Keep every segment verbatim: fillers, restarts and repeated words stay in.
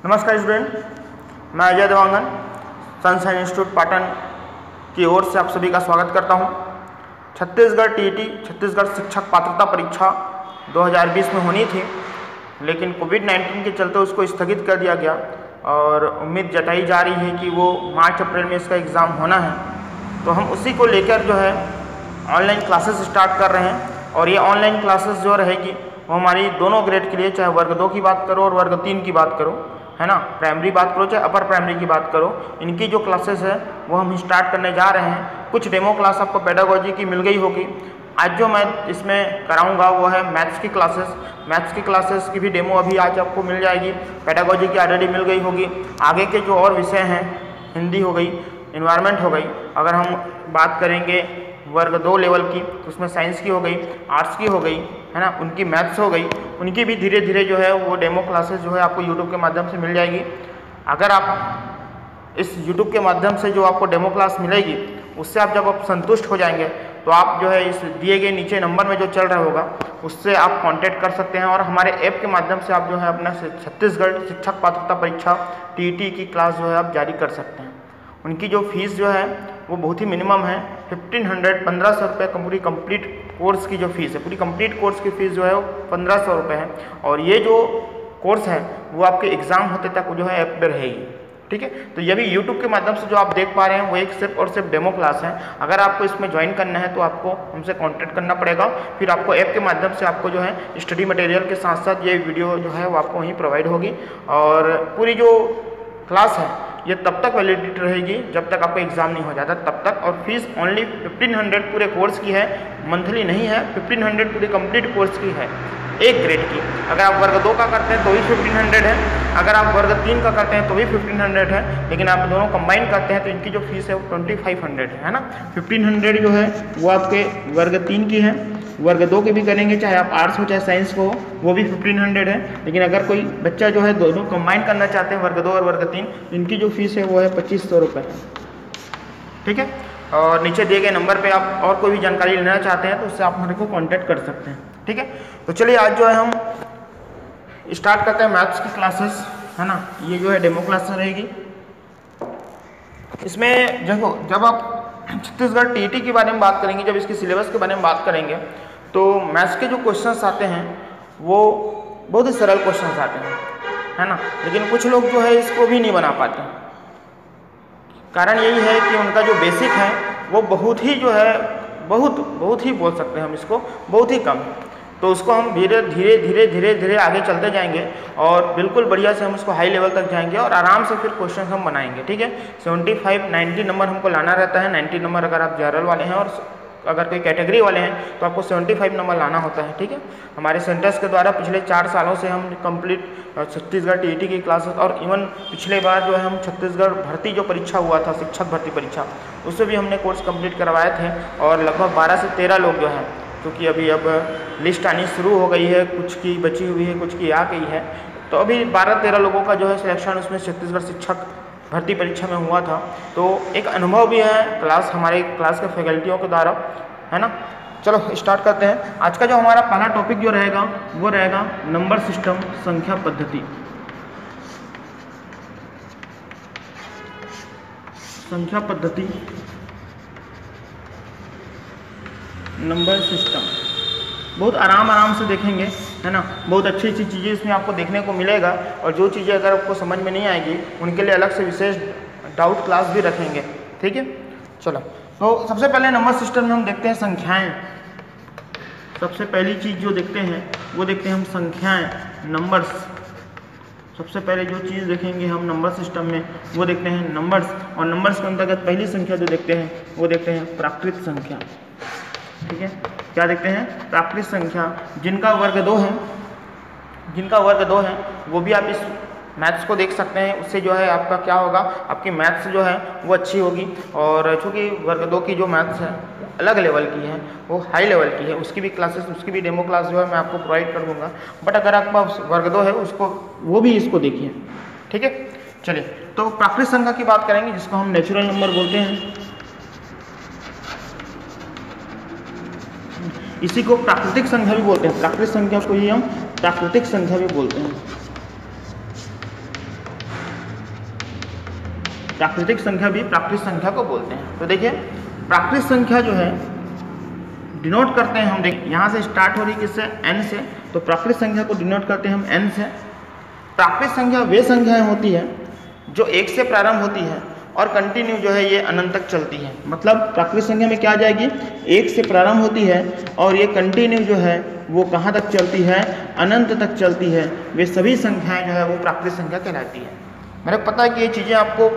नमस्कार स्टूडेंट, मैं Ajay Devangan Sunshine Institute Patan की ओर से आप सभी का स्वागत करता हूं। छत्तीसगढ़ टीईटी छत्तीसगढ़ शिक्षक पात्रता परीक्षा दो हज़ार बीस में होनी थी, लेकिन कोविड नाइन्टीन के चलते उसको स्थगित कर दिया गया और उम्मीद जताई जा रही है कि वो मार्च अप्रैल में इसका एग्ज़ाम होना है। तो हम उसी को लेकर जो है ऑनलाइन क्लासेस स्टार्ट कर रहे हैं और ये ऑनलाइन क्लासेस जो रहेगी वो हमारी दोनों ग्रेड के लिए, चाहे वर्ग दो की बात करो और वर्ग तीन की बात करो, है ना, प्राइमरी बात करो चाहे अपर प्राइमरी की बात करो, इनकी जो क्लासेस है वो हम स्टार्ट करने जा रहे हैं। कुछ डेमो क्लास आपको पेडागोजी की मिल गई होगी। आज जो मैं इसमें कराऊंगा वो है मैथ्स की क्लासेस। मैथ्स की क्लासेस की भी डेमो अभी आज आपको मिल जाएगी। पेडागोजी की ऑलरेडी मिल गई होगी। आगे के जो और विषय हैं, हिंदी हो गई, एनवायरनमेंट हो गई, अगर हम बात करेंगे वर्ग दो लेवल की तो उसमें साइंस की हो गई, आर्ट्स की हो गई, है ना, उनकी मैथ्स हो गई, उनकी भी धीरे धीरे जो है वो डेमो क्लासेस जो है आपको यूट्यूब के माध्यम से मिल जाएगी। अगर आप इस यूट्यूब के माध्यम से जो आपको डेमो क्लास मिलेगी उससे आप जब आप संतुष्ट हो जाएंगे तो आप जो है इस दिए गए नीचे नंबर में जो चल रहा होगा उससे आप कांटेक्ट कर सकते हैं और हमारे ऐप के माध्यम से आप जो है अपना छत्तीसगढ़ शिक्षक पात्रता परीक्षा टीईटी की क्लास जो है आप जारी कर सकते हैं। उनकी जो फीस जो है वो बहुत ही मिनिमम है, फिफ्टीन हंड्रेड पंद्रह सौ रुपये का पूरी कंप्लीट कोर्स की जो फीस है, पूरी कंप्लीट कोर्स की फीस जो है वो पंद्रह सौ रुपये है। और ये जो कोर्स है वो आपके एग्ज़ाम होते तक जो है ऐप पर रहेगी। ठीक है, तो ये भी यूट्यूब के माध्यम से जो आप देख पा रहे हैं वो एक सिर्फ और सिर्फ डेमो क्लास है। अगर आपको इसमें ज्वाइन करना है तो आपको हमसे कांटेक्ट करना पड़ेगा, फिर आपको ऐप के माध्यम से आपको जो है स्टडी मटेरियल के साथ साथ ये वीडियो जो है वो आपको वहीं प्रोवाइड होगी। और पूरी जो क्लास है ये तब तक वैलिडिटी रहेगी जब तक आपका एग्ज़ाम नहीं हो जाता तब तक। और फीस ओनली फिफ्टीन हंड्रेड पूरे कोर्स की है, मंथली नहीं है, फिफ्टीन हंड्रेड पूरे कंप्लीट कोर्स की है, एक ग्रेड की। अगर आप वर्ग दो का करते हैं तो भी फिफ्टीन हंड्रेड है, अगर आप वर्ग तीन का करते हैं तो भी फिफ्टीन हंड्रेड है, लेकिन आप दोनों कंबाइन करते हैं तो इनकी जो फीस है वो ट्वेंटी फाइव हंड्रेड है, है ना। फिफ्टीन हंड्रेड जो है वो आपके वर्ग तीन की है, वर्ग दो के भी करेंगे चाहे आप आर्ट्स हो चाहे साइंस को हो वो भी फिफ्टीन हंड्रेड है। लेकिन अगर कोई बच्चा जो है दोनों कंबाइन करना चाहते हैं वर्ग दो और वर्ग तीन, इनकी जो फीस है वो है पच्चीस सौ रुपये। ठीक है, और नीचे दिए गए नंबर पे आप और कोई भी जानकारी लेना चाहते हैं तो उससे आप हमारे को कांटेक्ट कर सकते हैं। ठीक है, तो चलिए आज जो है हम स्टार्ट करते हैं मैथ्स की क्लासेस, है ना। ये जो है डेमो क्लास रहेगी। इसमें देखो, जब आप छत्तीसगढ़ टीईटी के बारे में बात करेंगे, जब इसके सिलेबस के बारे में बात करेंगे तो मैथ्स के जो क्वेश्चंस आते हैं वो बहुत ही सरल क्वेश्चंस आते हैं, है ना। लेकिन कुछ लोग जो है इसको भी नहीं बना पाते। कारण यही है कि उनका जो बेसिक है वो बहुत ही जो है बहुत बहुत ही बोल सकते हैं हम इसको बहुत ही कम। तो उसको हम धीरे धीरे धीरे धीरे धीरे आगे चलते जाएंगे और बिल्कुल बढ़िया से हम उसको हाई लेवल तक जाएंगे और आराम से फिर क्वेश्चन हम बनाएंगे। ठीक है, सेवेंटी फाइव नाइन्टी नंबर हमको लाना रहता है। नाइन्टी नंबर अगर आप जनरल वाले हैं और अगर कोई कैटेगरी वाले हैं तो आपको सेवेंटी फाइव नंबर लाना होता है। ठीक है, हमारे सेंटर्स के द्वारा पिछले चार सालों से हम कंप्लीट छत्तीसगढ़ टीईटी की क्लासेस और इवन पिछले बार जो है हम छत्तीसगढ़ भर्ती जो परीक्षा हुआ था, शिक्षक भर्ती परीक्षा, उससे भी हमने कोर्स कंप्लीट करवाए थे। और लगभग बारह से तेरह लोग जो हैं, क्योंकि अभी अब लिस्ट आनी शुरू हो गई है, कुछ की बची हुई है, कुछ की आ गई है, तो अभी बारह तेरह लोगों का जो है सिलेक्शन उसमें छत्तीसगढ़ शिक्षक भर्ती परीक्षा में हुआ था। तो एक अनुभव भी है क्लास हमारे क्लास के फैकल्टियों के द्वारा, है ना। चलो स्टार्ट करते हैं। आज का जो हमारा पहला टॉपिक जो रहेगा वो रहेगा नंबर सिस्टम, संख्या पद्धति। संख्या पद्धति, नंबर सिस्टम बहुत आराम आराम से देखेंगे, है ना। बहुत अच्छी अच्छी चीज़ें इसमें आपको देखने को मिलेगा और जो चीज़ें अगर आपको समझ में नहीं आएगी उनके लिए अलग से विशेष डाउट क्लास भी रखेंगे। ठीक है, चलो तो सबसे पहले नंबर सिस्टम में हम देखते हैं संख्याएं। सबसे पहली चीज़ जो देखते हैं वो देखते हैं हम संख्याएं, नंबर्स। सबसे पहले जो चीज़ देखेंगे हम नंबर सिस्टम में वो देखते हैं नंबर्स। और नंबर्स के अंतर्गत पहली संख्या जो देखते हैं वो देखते हैं प्राकृत संख्या। ठीक है, क्या देखते हैं? प्राकृत संख्या। जिनका वर्ग दो है, जिनका वर्ग दो है वो भी आप इस मैथ्स को देख सकते हैं। उससे जो है आपका क्या होगा, आपकी मैथ्स जो है वो अच्छी होगी। और चूँकि वर्ग दो की जो मैथ्स है अलग लेवल की है, वो हाई लेवल की है, उसकी भी क्लासेस, उसकी भी डेमो क्लास जो है मैं आपको प्रोवाइड कर दूँगा। बट अगर आपका वर्ग दो है उसको, वो भी इसको देखिए। ठीक है, चलिए तो प्राकृत संख्या की बात करेंगे जिसको हम नेचुरल नंबर बोलते हैं। इसी को प्राकृतिक संख्या भी बोलते हैं। प्राकृतिक संख्या को ही हम प्राकृतिक संख्या भी बोलते हैं। प्राकृतिक संख्या भी प्राकृतिक संख्या को बोलते हैं। तो देखिए प्राकृतिक संख्या जो है डिनोट करते हैं हम, देख यहाँ से स्टार्ट हो रही किससे, n से, तो प्राकृतिक संख्या को डिनोट करते हैं हम n से। प्राकृतिक संख्या वे संख्याएं होती है जो एक से प्रारंभ होती है और कंटिन्यू जो है ये अनंत तक चलती है। मतलब प्राकृतिक संख्या में क्या आ जाएगी, एक से प्रारंभ होती है और ये कंटिन्यू जो है वो कहाँ तक चलती है, अनंत तक चलती है। वे सभी संख्याएं जो है वो प्राकृतिक संख्या कहलाती है। मेरे को पता है कि ये चीज़ें आपको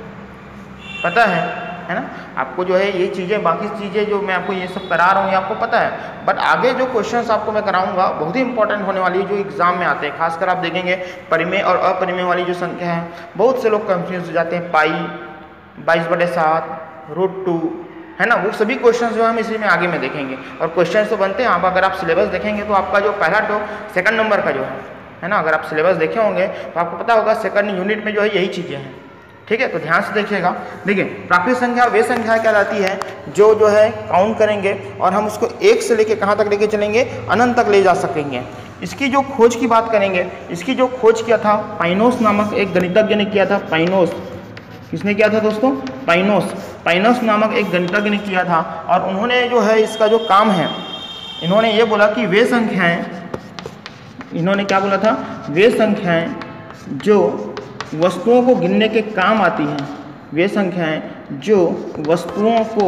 पता है है ना, आपको जो है ये चीज़ें, बाकी चीज़ें जो मैं आपको ये सब करा रहा हूँ ये आपको पता है, बट आगे जो क्वेश्चंस आपको मैं कराऊंगा बहुत ही इंपॉर्टेंट होने वाली है, जो एग्जाम में आते हैं। खासकर आप देखेंगे परिमेय और अपरिमेय वाली जो संख्या है, बहुत से लोग कंफ्यूज हो जाते हैं। पाई, बाईस बटे सात, रूट टू, है ना, वो सभी क्वेश्चन जो हम इसी में आगे में देखेंगे। और क्वेश्चन तो बनते हैं, आप अगर आप सिलेबस देखेंगे तो आपका जो पहला टो सेकंड नंबर का जो है है ना, अगर आप सिलेबस देखे होंगे तो आपको पता होगा सेकंड यूनिट में जो है यही चीज़ें हैं। ठीक है, तो ध्यान से देखिएगा। देखिए प्राकृतिक संख्या वे संख्या कहलाती है जो जो है काउंट करेंगे और हम उसको एक से लेके कहाँ तक लेके चलेंगे, अनंत तक ले जा सकेंगे। इसकी जो खोज की बात करेंगे, इसकी जो खोज किया था पाइनोस नामक एक गणितज्ञ ने किया था। पाइनोस, किसने किया था दोस्तों, पाइनोस। पाइनोस नामक एक गणितज्ञ ने किया था और उन्होंने जो है इसका जो काम है, इन्होंने ये बोला कि वे संख्याएं, इन्होंने क्या बोला था, वे संख्याएं जो वस्तुओं को गिनने के काम आती हैं, वे संख्याएं जो वस्तुओं को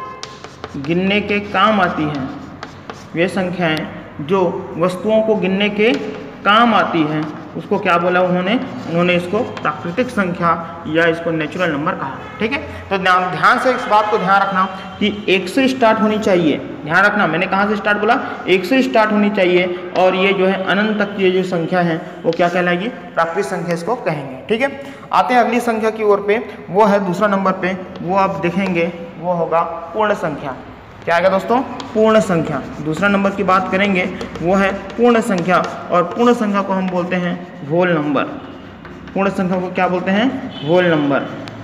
गिनने के काम आती हैं, वे संख्याएं जो वस्तुओं को गिनने के काम आती हैं, उसको क्या बोला उन्होंने, उन्होंने इसको प्राकृतिक संख्या या इसको नेचुरल नंबर कहा। ठीक है, तो ध्यान से इस बात को ध्यान रखना कि एक से स्टार्ट होनी चाहिए। ध्यान रखना, मैंने कहाँ से स्टार्ट बोला, एक से स्टार्ट होनी चाहिए और ये जो है अनंत तक की जो संख्या है वो क्या कहलाएगी, प्राकृतिक संख्या इसको कहेंगे। ठीक है, आते हैं अगली संख्या की ओर पे, वो है दूसरा नंबर पे, वो आप देखेंगे वो होगा पूर्ण संख्या। क्या आएगा दोस्तों, पूर्ण संख्या। दूसरा नंबर की बात करेंगे वो है पूर्ण संख्या, और पूर्ण संख्या को हम बोलते हैं होल नंबर। पूर्ण संख्या को क्या बोलते हैं, होल नंबर।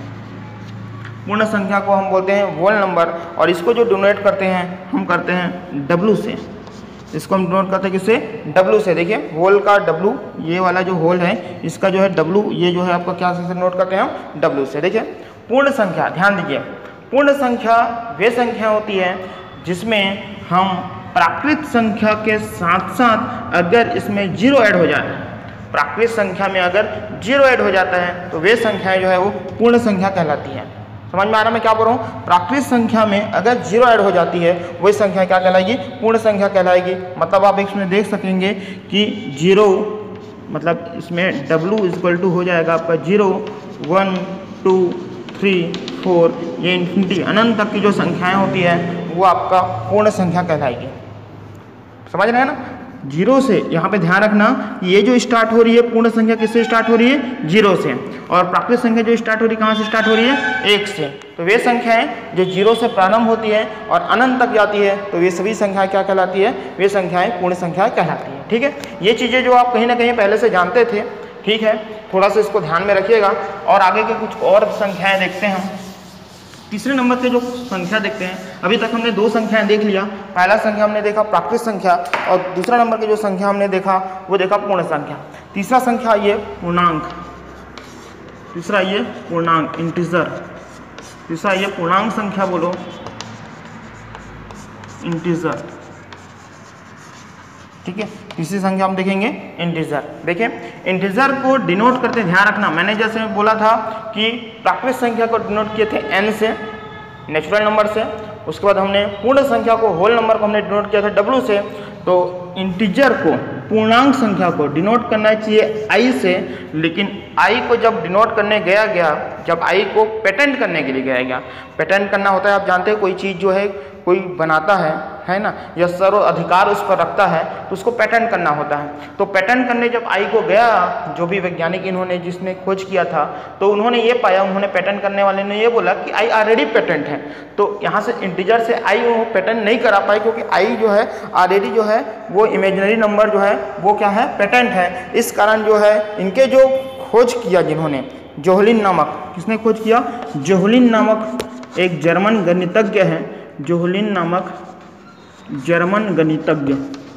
पूर्ण संख्या को हम बोलते हैं होल नंबर, और इसको जो डिनोट करते हैं हम करते हैं डब्लू से। इसको हम डिनोट करते हैं किससे, डब्लू से। देखिए होल का डब्लू, ये वाला जो होल है इसका जो है डब्लू, ये जो है आपका क्या से नोट करते हैं हम, डब्लू से। देखिए पूर्ण संख्या, ध्यान दीजिए, पूर्ण संख्या वे संख्या होती है जिसमें हम प्राकृत संख्या के साथ साथ अगर इसमें जीरो ऐड हो जाए, प्राकृत संख्या में अगर जीरो ऐड हो जाता है तो वे संख्याएं जो है वो पूर्ण संख्या कहलाती हैं। समझ में आ रहा मैं क्या बोल रहा हूँ, प्राकृत संख्या में अगर जीरो ऐड हो जाती है वही संख्या क्या कहलाएगी, पूर्ण संख्या कहलाएगी। मतलब आप इसमें देख सकेंगे कि जीरो, मतलब इसमें डब्लू इक्वल टू हो जाएगा आपका zero, one, two, three, four, ये इन्फिनिटी अनंत तक की जो संख्याएं होती है वो आपका पूर्ण संख्या कहलाएगी। समझ रहे हैं ना, जीरो से, यहाँ पे ध्यान रखना ये जो स्टार्ट हो रही है पूर्ण संख्या किससे स्टार्ट हो रही है, जीरो से, और प्राकृतिक संख्या जो स्टार्ट हो रही है कहाँ से स्टार्ट हो रही है, एक से। तो वे संख्याएं जो जीरो से प्रारंभ होती है और अनंत तक जाती है तो वे सभी संख्याएं क्या कहलाती है, वे संख्याएं पूर्ण संख्या कहलाती है। ठीक है, ये चीज़ें जो आप कहीं ना कहीं पहले से जानते थे, ठीक है, थोड़ा सा इसको ध्यान में रखिएगा। और आगे के कुछ और संख्याएं देखते हैं हम। तीसरे नंबर के जो संख्या देखते हैं, अभी तक हमने दो संख्याएं देख लिया। पहला संख्या हमने देखा प्राकृतिक संख्या, और दूसरा नंबर की जो संख्या हमने देखा वो देखा पूर्ण संख्या। तीसरा संख्या ये पूर्णांक, तीसरा ये पूर्णांक इंटीजर, तीसरा ये पूर्णांक संख्या बोलो, इंटीजर। ठीक है, तीसरी संख्या हम देखेंगे इंटीजर। देखिए इंटीजर को डिनोट करते, ध्यान रखना, मैंने जैसे बोला था कि प्राकृतिक संख्या को डिनोट किए थे एन से, नेचुरल नंबर से, उसके बाद हमने पूर्ण संख्या को, होल नंबर को हमने डिनोट किया था डब्लू से। तो इंटीजर को, पूर्णांक संख्या को डिनोट करना चाहिए आई से, लेकिन आई को जब डिनोट करने गया गया जब आई को पेटेंट करने के लिए गया गया पेटेंट करना होता है, आप जानते हैं कोई चीज़ जो है कोई बनाता है है ना, या सर्व अधिकार उस पर रखता है तो उसको पेटेंट करना होता है। तो पेटेंट करने जब आई को गया, जो भी वैज्ञानिक इन्होंने जिसने खोज किया था, तो उन्होंने ये पाया, उन्होंने पेटेंट करने वाले ने ये बोला कि आई ऑलरेडी पेटेंट है। तो यहाँ से इंटीजर से आई वो पेटेंट नहीं करा पाए, क्योंकि आई जो है ऑलरेडी जो है वो इमेजिनरी नंबर जो है वो क्या है, पेटेंट है। इस कारण जो है इनके जो खोज किया जिन्होंने, जोहलिन नामक, किसने खोज किया, जोहलिन नामक एक जर्मन गणितज्ञ है, जोहलिन नामक जर्मन गणितज्ञ,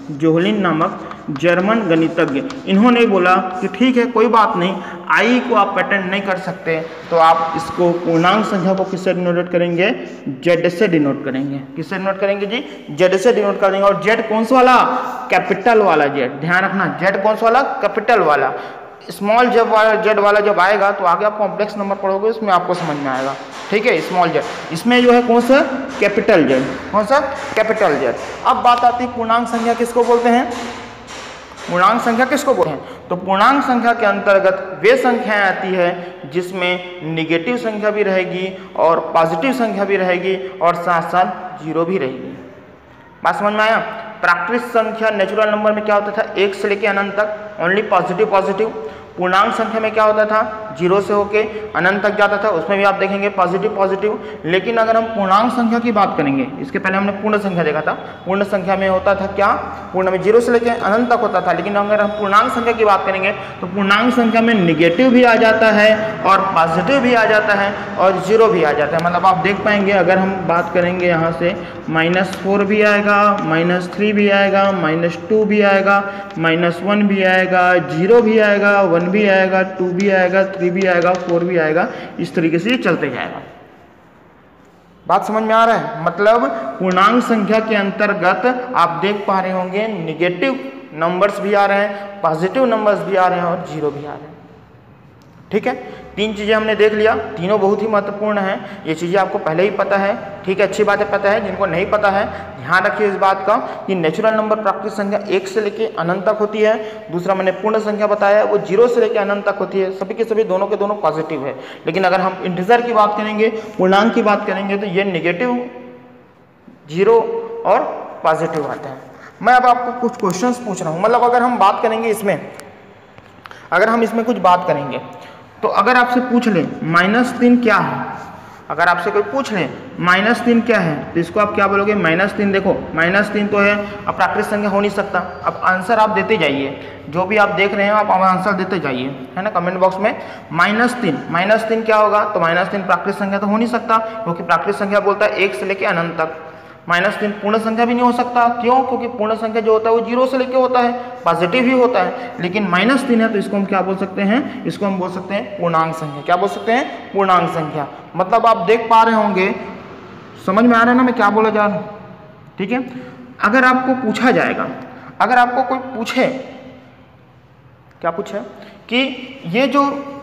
जोहलिन नामक जर्मन गणितज्ञ, इन्होंने बोला कि ठीक है कोई बात नहीं, आई को आप पैटर्न नहीं कर सकते तो आप इसको पूर्णांक संख्या को किससे डिनोट करेंगे, जेड से डिनोट करेंगे। किससे डिनोट करेंगे जी, जेड से डिनोट करेंगे। और जेड कौन सा वाला, कैपिटल वाला जेड, ध्यान रखना जेड कौन सा वाला, कैपिटल वाला। स्मॉल जेड वाला जेड वाला जब आएगा तो आगे आप कॉम्प्लेक्स नंबर पढ़ोगे उसमें आपको समझ में आएगा, ठीक है। स्मॉल जेड, इसमें जो है कौन सा, कैपिटल जेड, कौन सा, कैपिटल जेड। अब बात आती है पूर्णांक संख्या किसको बोलते हैं, पूर्णांक संख्या किसको बोलते हैं, तो पूर्णांक संख्या के अंतर्गत वे संख्याएं आती है जिसमें निगेटिव संख्या भी रहेगी और पॉजिटिव संख्या भी रहेगी और साथ साथ जीरो भी रहेगी। बात समझ में आया। प्राकृत संख्या नेचुरल नंबर में क्या होता था, एक से लेके अनंत तक ओनली पॉजिटिव पॉजिटिव। पूर्णांक संख्या में क्या होता था, जीरो से होके अनंत तक जाता था, उसमें भी आप देखेंगे पॉजिटिव पॉजिटिव। लेकिन अगर हम पूर्णांक संख्या की बात करेंगे, इसके पहले हमने पूर्ण संख्या देखा था, पूर्ण संख्या में होता था क्या, पूर्ण में जीरो से लेके अनंत तक होता था। लेकिन अगर हम पूर्णांक संख्या की बात करेंगे तो पूर्णांक संख्या में निगेटिव भी आ जाता है और पॉजिटिव भी आ जाता है और जीरो भी आ जाता है। मतलब आप देख पाएंगे, अगर हम बात करेंगे यहाँ से माइनस फोर भी आएगा, माइनस थ्री भी आएगा, माइनस टू भी आएगा, माइनस वन भी आएगा, जीरो भी आएगा, वन भी आएगा, टू भी आएगा, थ्री भी आएगा, फोर भी आएगा, इस तरीके से ये चलते जाएगा। बात समझ में आ रहा है। मतलब पूर्णांक संख्या के अंतर्गत आप देख पा रहे होंगे निगेटिव नंबर्स भी आ रहे हैं, पॉजिटिव नंबर्स भी आ रहे हैं और जीरो भी आ रहे हैं, ठीक है। तीन चीज़ें हमने देख लिया, तीनों बहुत ही महत्वपूर्ण हैं। ये चीज़ें आपको पहले ही पता है, ठीक है, अच्छी बात है, पता है। जिनको नहीं पता है ध्यान रखिए इस बात का कि नेचुरल नंबर प्राकृतिक संख्या एक से लेके अनंत तक होती है। दूसरा मैंने पूर्ण संख्या बताया वो जीरो से लेके अनंत तक होती है। सभी के सभी दोनों के दोनों पॉजिटिव है। लेकिन अगर हम इंटीजर की बात करेंगे, पूर्णांक की बात करेंगे तो ये निगेटिव, जीरो और पॉजिटिव आते हैं। मैं अब आपको कुछ क्वेश्चन पूछ रहा हूँ। मतलब अगर हम बात करेंगे इसमें, अगर हम इसमें कुछ बात करेंगे तो अगर आपसे पूछ ले माइनस तीन क्या है, अगर आपसे कोई पूछ ले माइनस तीन क्या है तो इसको आप क्या बोलोगे, माइनस तीन। देखो माइनस तीन तो है, अब प्राकृतिक संख्या हो नहीं सकता। अब आंसर आप देते जाइए, जो भी आप देख रहे हैं आप आंसर देते जाइए, है ना, कमेंट बॉक्स में। माइनस तीन, माइनस तीन क्या होगा, तो माइनस तीन प्राकृतिक संख्या तो हो नहीं सकता, क्योंकि प्राकृतिक संख्या बोलता है एक से लेके अनंत तक। माइनस तीन पूर्ण संख्या भी नहीं हो सकता, क्यों, क्योंकि पूर्ण संख्या जो होता है वो जीरो से लेके होता है, पॉजिटिव ही होता है। लेकिन माइनस तीन है तो इसको हम क्या बोल सकते हैं, इसको हम बोल सकते हैं पूर्णांक संख्या। क्या बोल सकते हैं, पूर्णांक संख्या। मतलब आप देख पा रहे होंगे, समझ में आ रहा है ना मैं क्या बोला जा रहा हूँ, ठीक है। अगर आपको पूछा जाएगा, अगर आपको कोई पूछे, क्या पूछे कि ये जो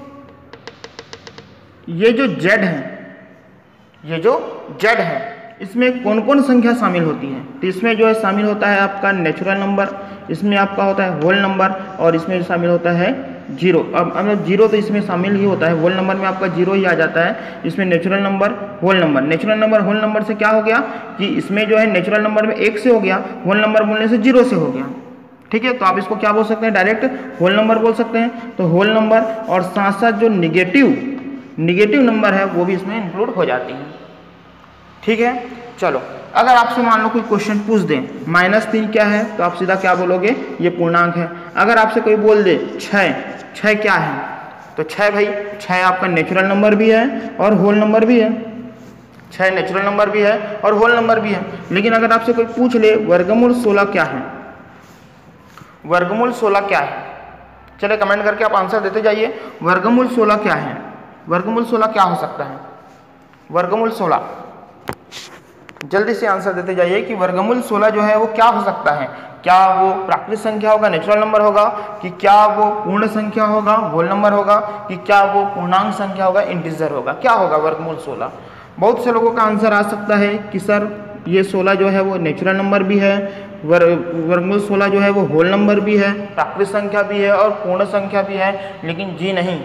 ये जो जेड है, ये जो जेड है इसमें कौन कौन संख्या शामिल होती है, तो इसमें जो है शामिल होता है आपका नेचुरल नंबर, इसमें आपका होता है होल नंबर और इसमें शामिल होता है जीरो। अब मतलब जीरो तो इसमें शामिल ही होता है, होल नंबर में आपका जीरो ही आ जाता है। इसमें natural number, whole number, natural number whole number से क्या हो गया कि इसमें जो है नेचुरल नंबर में एक से हो गया, होल नंबर बोलने से जीरो से हो गया, ठीक है। तो आप इसको क्या बोल सकते हैं, डायरेक्ट होल नंबर बोल सकते हैं। तो होल नंबर और साथ साथ जो निगेटिव निगेटिव नंबर है वो भी इसमें इंक्लूड हो जाती है, ठीक है। चलो अगर आपसे मान लो कोई क्वेश्चन पूछ दें माइनस तीन क्या है तो आप सीधा क्या बोलोगे, ये पूर्णांक है। अगर आपसे कोई बोल दे छः, छः क्या है, तो छः भाई छः आपका नेचुरल नंबर भी है और होल नंबर भी है, छः नेचुरल नंबर भी है और होल नंबर भी है। लेकिन अगर आपसे कोई पूछ ले वर्गमूल सोलह क्या है, वर्गमूल सोलह क्या है, चले कमेंट करके आप आंसर देते जाइए। वर्गमूल सोलह क्या है, वर्गमूल सोलह क्या हो सकता है, वर्गमूल सोलह, जल्दी से आंसर देते जाइए कि वर्गमूल सोलह जो है वो क्या हो सकता है। क्या वो प्राकृतिक संख्या होगा, नेचुरल नंबर होगा, कि क्या वो पूर्ण संख्या होगा, होल नंबर होगा, कि क्या वो पूर्णांक संख्या होगा, इंटीजर होगा, क्या होगा वर्गमूल सोलह। बहुत से लोगों का आंसर आ सकता है कि सर ये सोलह जो है वो नेचुरल नंबर भी है, वर वर्गमूल सोलह जो है वो होल नंबर भी है, प्राकृतिक संख्या भी है और पूर्ण संख्या भी है। लेकिन जी नहीं,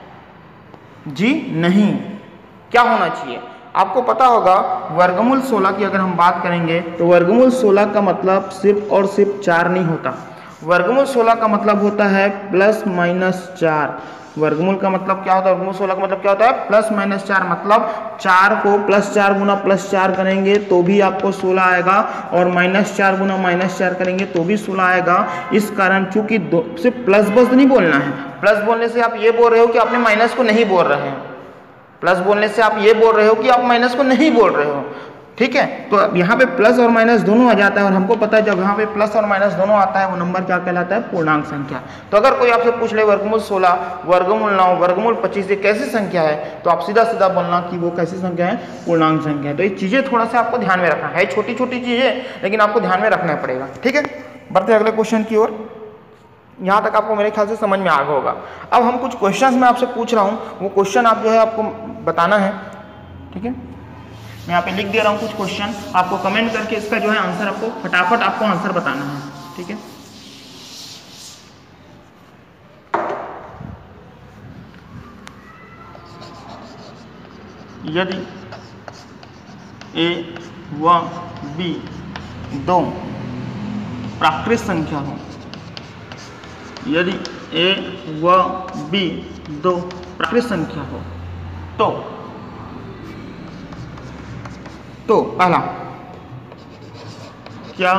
जी नहीं, क्या होना चाहिए आपको पता होगा। वर्गमूल सोलह की अगर हम बात करेंगे तो वर्गमूल सोलह का मतलब सिर्फ और सिर्फ चार नहीं होता। वर्गमूल सोलह का मतलब होता है प्लस माइनस चार। वर्गमूल का मतलब क्या होता है, वर्गमूल सोलह का मतलब क्या होता है, प्लस माइनस चार। मतलब चार को प्लस चार गुना प्लस चार करेंगे तो भी आपको सोलह आएगा और माइनस चार गुना माइनस चार करेंगे तो भी सोलह आएगा। इस कारण चूंकि दो सिर्फ प्लस बस नहीं बोलना है, प्लस बोलने से आप ये बोल रहे हो कि आपने माइनस को नहीं बोल रहे हैं, प्लस बोलने से आप ये बोल रहे हो कि आप माइनस को नहीं बोल रहे हो। ठीक है। तो अब यहाँ पे प्लस और माइनस दोनों आ जाता है और हमको पता है जब यहाँ पे प्लस और माइनस दोनों आता है वो नंबर क्या कहलाता है, पूर्णांक संख्या। तो अगर कोई आपसे पूछ ले वर्गमूल सोलह, वर्गमूल नौ, वर्गमूल पच्चीस ये कैसी संख्या है, तो आप सीधा सीधा बोलना कि वो कैसी संख्या है, पूर्णांक संख्या है। तो ये चीजें थोड़ा सा आपको ध्यान में रखना है, छोटी छोटी चीजें लेकिन आपको ध्यान में रखना पड़ेगा, ठीक है। बढ़ते अगले क्वेश्चन की ओर। यहाँ तक आपको मेरे ख्याल से समझ में आ गया होगा। अब हम कुछ क्वेश्चंस मैं आपसे पूछ रहा हूँ, वो क्वेश्चन आप जो है आपको बताना है, ठीक है। मैं यहाँ पे लिख दे रहा हूँ कुछ क्वेश्चन, आपको कमेंट करके इसका जो है आंसर आपको फटाफट आपको आंसर बताना है, ठीक है। यदि ए व बी दो प्राकृत संख्या हो, यदि ए व बी दो प्राकृत संख्या हो तो तो पहला, क्या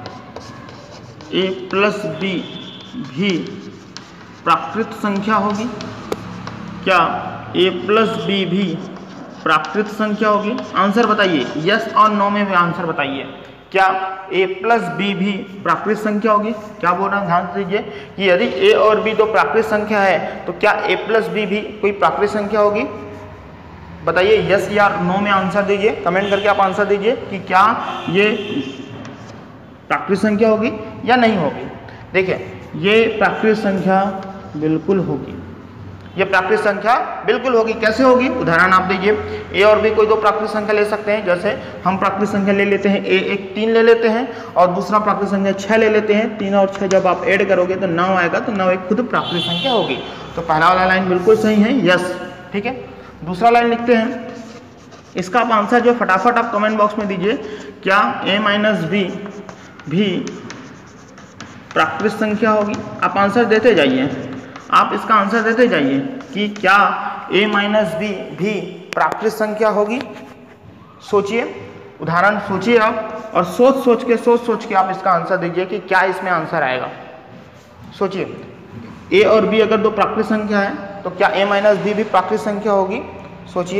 ए प्लस बी भी प्राकृत संख्या होगी? क्या ए प्लस बी भी प्राकृत संख्या होगी? आंसर बताइए, यस और नो में भी आंसर बताइए। क्या a प्लस बी भी प्राकृत संख्या होगी? क्या बोल रहा हूँ ध्यान से दीजिए कि यदि a और b दो प्राकृत संख्या है तो क्या a प्लस बी भी कोई प्राकृत संख्या होगी? बताइए यस या नो में आंसर दीजिए, कमेंट करके आप आंसर दीजिए कि क्या ये प्राकृत संख्या होगी या नहीं होगी। देखिए ये प्राकृत संख्या बिल्कुल होगी, ये प्राकृत संख्या बिल्कुल होगी। कैसे होगी? उदाहरण आप दीजिए, ए और बी कोई दो प्राकृत संख्या ले सकते हैं। जैसे हम प्राकृत संख्या ले लेते हैं, ए एक तीन ले लेते हैं और दूसरा प्राकृत संख्या छः ले लेते हैं। तीन और छः जब आप ऐड करोगे तो नौ आएगा, तो नौ एक खुद प्राकृत संख्या होगी। तो पहला वाला लाइन बिल्कुल सही है, यस, ठीक है। दूसरा लाइन लिखते हैं, इसका आप आंसर जो फटाफट आप कमेंट बॉक्स में दीजिए। क्या ए माइनस बी भी प्राकृत संख्या होगी? आप आंसर देते जाइए, आप इसका आंसर देते जाइए कि क्या a माइनस बी भी प्राकृत संख्या होगी। सोचिए, उदाहरण सोचिए आप, और सोच सोच के सोच सोच के आप इसका आंसर दीजिए कि क्या इसमें आंसर आएगा। सोचिए, a और b अगर दो प्राकृत संख्या है तो क्या a माइनस बी भी प्राकृत संख्या होगी? सोचिए।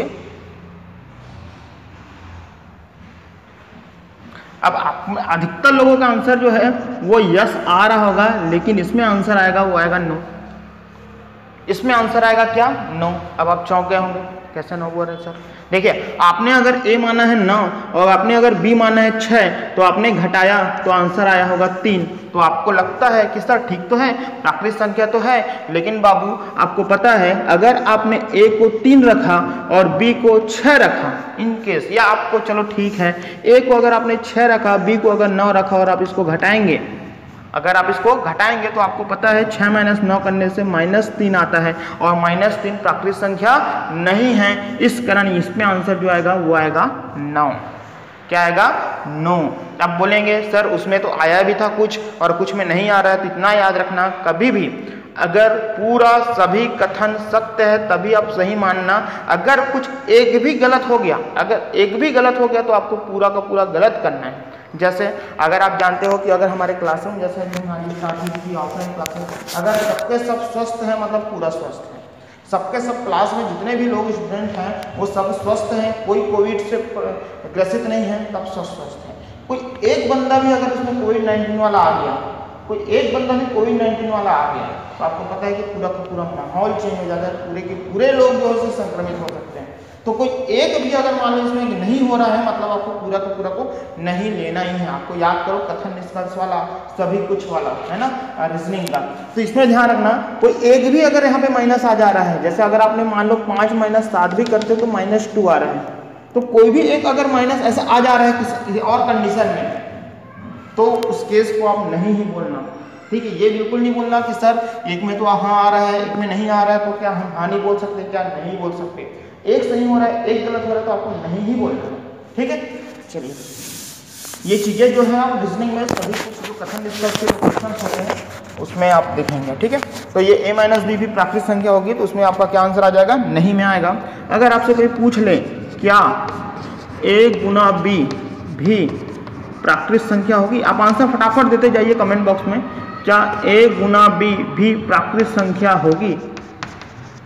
अब अधिकतर लोगों का आंसर जो है वो यस आ रहा होगा, लेकिन इसमें आंसर आएगा वो आएगा नो। इसमें आंसर आएगा क्या? नो। अब आप चौंक गए होंगे, कैसे नो बोल रहे सर? देखिए, आपने अगर ए माना है नौ और आपने अगर बी माना है छः, तो आपने घटाया तो आंसर आया होगा तीन। तो आपको लगता है कि सर ठीक तो है, प्राकृत संख्या तो है, लेकिन बाबू आपको पता है अगर आपने ए को तीन रखा और बी को छः रखा, इन केस, या आपको चलो ठीक है ए को अगर आपने छः रखा, बी को अगर नौ रखा और आप इसको घटाएंगे, अगर आप इसको घटाएंगे तो आपको पता है छः माइनस नौ करने से माइनस तीन आता है और माइनस तीन प्राकृत संख्या नहीं है। इस कारण इसमें आंसर जो आएगा वो आएगा नौ। क्या आएगा? नौ। अब बोलेंगे सर उसमें तो आया भी था कुछ और कुछ में नहीं आ रहा है। तो इतना याद रखना, कभी भी अगर पूरा सभी कथन सत्य है तभी आप सही मानना। अगर कुछ एक भी गलत हो गया, अगर एक भी गलत हो गया तो आपको पूरा का पूरा गलत करना है। जैसे अगर आप जानते हो कि अगर हमारे क्लासरूम जैसे ऑफलाइन क्लासेस, अगर सबके सब स्वस्थ हैं मतलब पूरा स्वस्थ है, सबके सब क्लास में जितने भी लोग स्टूडेंट हैं वो सब स्वस्थ हैं, कोई कोविड से ग्रसित नहीं है, तब सब स्वस्थ है। कोई एक बंदा भी अगर उसमें कोविड नाइन्टीन वाला आ गया, कोई एक बंदा भी कोविड नाइन्टीन वाला आ गया, तो आपको पता है कि पूरा का पूरा माहौल चेंज हो जाता है, पूरे के पूरे लोग जो है उससे संक्रमित हो सकते हैं। तो कोई एक भी अगर मान लो इसमें नहीं हो रहा है, मतलब आपको पूरा का पूरा को नहीं लेना ही है। आपको याद करो कथन निष्कर्ष वाला, सभी कुछ वाला, है ना, रीजनिंग का। तो इसमें ध्यान रखना, कोई एक भी अगर यहाँ पे माइनस आ जा रहा है, जैसे अगर आपने मान लो पाँच माइनस सात भी करते तो माइनस टू आ रहा है, तो कोई भी एक अगर माइनस ऐसा आ जा रहा है किसी, किसी और कंडीशन में, तो उस केस को आप नहीं ही बोलना, ठीक है। ये बिल्कुल नहीं बोलना कि सर एक में तो हाँ आ रहा है, एक में नहीं आ रहा है, तो क्या हम हाँ नहीं बोल सकते, क्या नहीं बोल सकते। एक सही हो रहा है, एक गलत हो रहा है, तो आपको नहीं ही बोलना, ठीक है। चलिए, ये चीज़ें जो है आप रीजनिंग में सभी कुछ जो कथन निष्कर्ष के क्वेश्चन होते हैं उसमें आप देखेंगे, ठीक है। तो ये a माइनस बी भी प्राकृत संख्या होगी, तो उसमें आपका क्या आंसर आ जाएगा? नहीं में आएगा। अगर आपसे कोई पूछ ले क्या a गुना b भी प्राकृत संख्या होगी, आप आंसर फटाफट देते जाइए कमेंट बॉक्स में। क्या a गुना b भी प्राकृत संख्या होगी?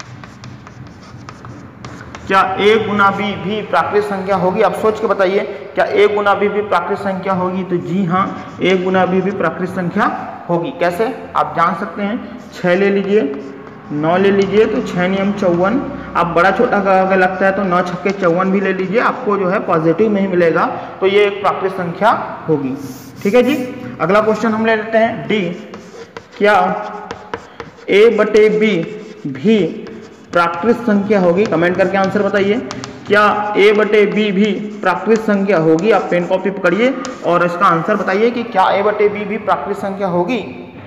क्या a गुना b भी प्राकृत संख्या होगी? आप सोच के बताइए क्या ए गुना बी भी प्राकृत संख्या होगी? तो जी हाँ, ए गुना बी भी प्राकृत संख्या होगी। कैसे आप जान सकते हैं? छः ले लीजिए, नौ ले लीजिए, तो छः नियम चौवन। आप बड़ा छोटा का अगर लगता है तो नौ छक्के चौवन भी ले लीजिए, आपको जो है पॉजिटिव में ही मिलेगा, तो ये एक प्राकृत संख्या होगी। ठीक है जी। अगला क्वेश्चन हम ले लेते हैं डी। क्या ए बटे बी भी प्राकृत संख्या होगी? कमेंट करके आंसर बताइए। क्या ए बटे बी भी प्राकृत संख्या होगी? आप पेन कॉपी पकड़िए और इसका आंसर बताइए कि क्या ए बटे बी भी प्राकृत संख्या होगी?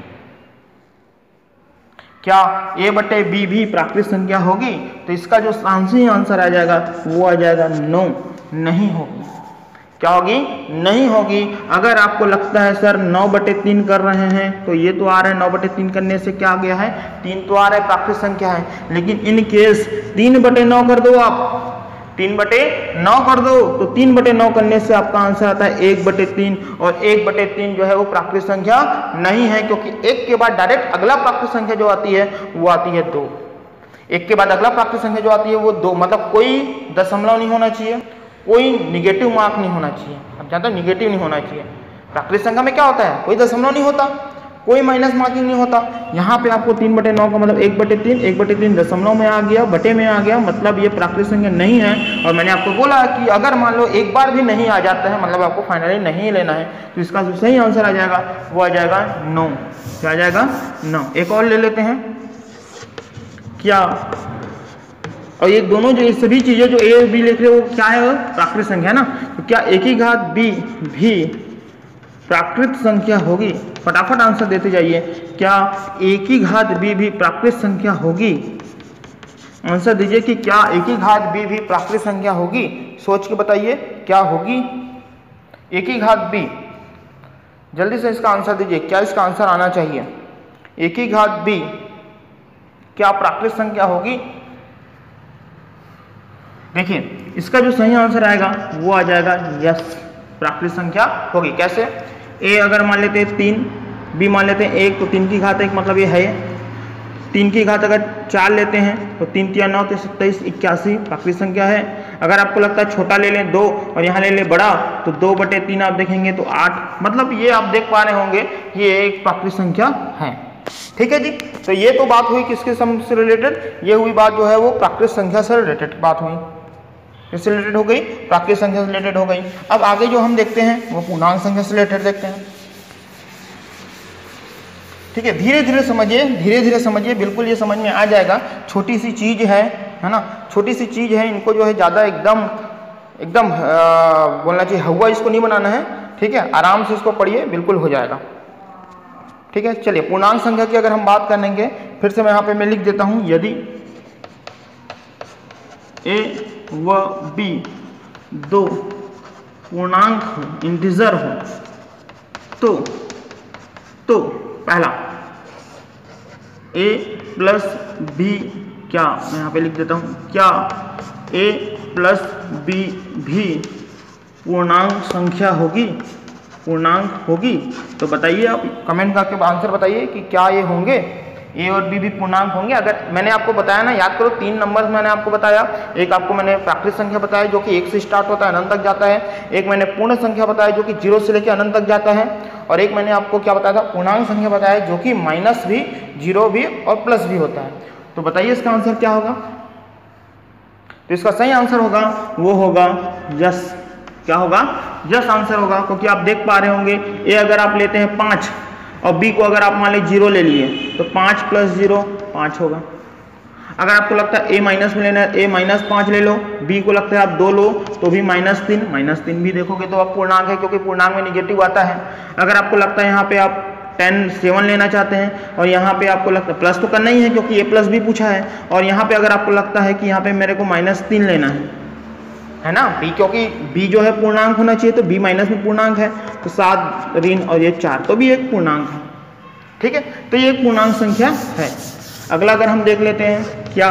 क्या ए बटे बी भी प्राकृत संख्या होगी? तो इसका जो सही आंसर आ जाएगा वो आ जाएगा नो, नहीं होगी। क्या होगी? नहीं होगी। अगर आपको लगता है सर नौ बटे तीन कर रहे हैं, तो ये तो आ रहा है नौ बटे तीन करने से क्या आ गया है? तीन तो आ रहा है, प्राकृत संख्या है। लेकिन इन केस तीन बटे नौ कर दो, आप तीन बटे नौ कर दो, तो तीन बटे नौ करने से आपका आंसर आता है एक बटे तीन, और एक बटे तीन जो है वो प्राकृत संख्या नहीं है, क्योंकि एक के बाद डायरेक्ट अगला प्राकृत संख्या जो आती है वो आती है दो। एक के बाद अगला प्राकृत संख्या जो आती है वो दो, मतलब कोई दशमलव नहीं होना चाहिए, कोई निगेटिव मार्क नहीं होना चाहिए। आप जानते हो निगेटिव नहीं होना चाहिए। प्राकृत संख्या में क्या होता है? कोई दशमलव नहीं होता, कोई माइनस मार्किंग नहीं होता। यहाँ पे आपको तीन बटे नौ का मतलब एक बटे तीन, एक बटे तीन दशमलव में आ गया, बटे में आ गया, मतलब ये प्राकृत संख्या नहीं है। और मैंने आपको बोला कि अगर मान लो एक बार भी नहीं आ जाता है, मतलब आपको फाइनली नहीं लेना है, तो इसका जो सही आंसर आ जाएगा वो आ जाएगा नौ। क्या आ जाएगा? नौ। एक और ले लेते हैं। क्या, और ये दोनों जो ये सभी चीजें जो ए और बी लिख रहे हो वो क्या है? प्राकृत संख्या ना। तो क्या एक ही घात बी भी प्राकृत संख्या होगी? फटाफट आंसर देते जाइए। क्या एक ही घात बी भी प्राकृत संख्या होगी? आंसर दीजिए कि क्या एक ही घात बी भी प्राकृत संख्या होगी? सोच के बताइए क्या होगी? एक ही घात बी, जल्दी से इसका आंसर दीजिए। क्या इसका आंसर आना चाहिए? एक ही घात बी क्या प्राकृत संख्या होगी? देखिए इसका जो सही आंसर आएगा वो आ जाएगा यस, प्राकृत संख्या होगी। कैसे? ए अगर मान लेते हैं तीन, बी मान लेते हैं एक, तो तीन की घात एक मतलब ये है। तीन की घात अगर चार लेते हैं तो तीन तिया नौ, तो सत्ताईस इक्यासी प्राकृत संख्या है। अगर आपको लगता है छोटा ले लें दो और यहाँ ले लें बड़ा, तो दो बटे तीन आप देखेंगे तो आठ, मतलब ये आप देख पा रहे होंगे ये एक प्राकृत संख्या है। ठीक है जी। तो ये तो बात हुई किसके सम से रिलेटेड? ये हुई बात जो है वो प्राकृत संख्या से रिलेटेड बात हुई, किससे रिलेटेड हो गई? प्राकृत संख्या से रिलेटेड हो गई। अब आगे जो हम देखते हैं वो पूर्णांक संख्या से रिलेटेड देखते हैं। ठीक है, धीरे धीरे समझिए, धीरे धीरे समझिए, बिल्कुल ये समझ में आ जाएगा। छोटी सी चीज है है ना, छोटी सी चीज है, इनको जो है ज़्यादा एकदम एकदम बोलना चाहिए हवा इसको नहीं बनाना है। ठीक है, आराम से इसको पढ़िए, बिल्कुल हो जाएगा। ठीक है, चलिए पूर्णांक संख्या की अगर हम बात करेंगे, फिर से मैं यहाँ पे मैं लिख देता हूँ, यदि ए व बी दो पूर्णांक हो, इंटीजर हो, तो तो पहला a प्लस बी, क्या मैं यहाँ पे लिख देता हूँ, क्या a प्लस बी भी पूर्णांक संख्या होगी? पूर्णांक होगी? तो बताइए, आप कमेंट करके आंसर बताइए कि क्या ये होंगे, ए और बी भी पूर्णांक होंगे। अगर मैंने आपको बताया ना, याद करो तीन नंबर्स मैंने आपको बताया। एक आपको मैंने प्राकृत संख्या बताया जो कि एक से स्टार्ट होता है अनंत तक जाता है, एक मैंने पूर्ण संख्या बताया जो कि जीरो से लेकर अनंत तक जाता है, और एक मैंने आपको क्या बताया था, पूर्णांक संख्या बताया जो कि माइनस भी, जीरो भी और प्लस भी होता है। तो बताइए इसका आंसर क्या होगा? तो इसका सही आंसर होगा वो होगा यस। क्या होगा? यस आंसर होगा, क्योंकि आप देख पा रहे होंगे ए अगर आप लेते हैं पाँच और बी को अगर आप मान लीजिए जीरो ले लिए, तो पाँच प्लस जीरो पाँच होगा। अगर आपको लगता है ए माइनस में लेना है, ए माइनस पाँच ले लो, बी को लगता है आप दो लो तो भी माइनस तीन, माइनस तीन भी देखोगे तो आप पूर्णांक है, क्योंकि पूर्णांक में निगेटिव आता है। अगर आपको लगता है यहाँ पे आप टेन सेवन लेना चाहते हैं और यहाँ पे आपको लगता है प्लस तो करना ही है क्योंकि ए प्लस भी पूछा है, और यहाँ पे अगर आपको लगता है कि यहाँ पे मेरे को माइनस तीन लेना है, है ना, बी, क्योंकि बी जो है पूर्णांक होना चाहिए, तो बी माइनस में पूर्णांक है, तो सात ऋण और ये चार, तो भी एक पूर्णांक है। ठीक है, तो ये एक पूर्णांक संख्या है। अगला अगर हम देख लेते हैं, क्या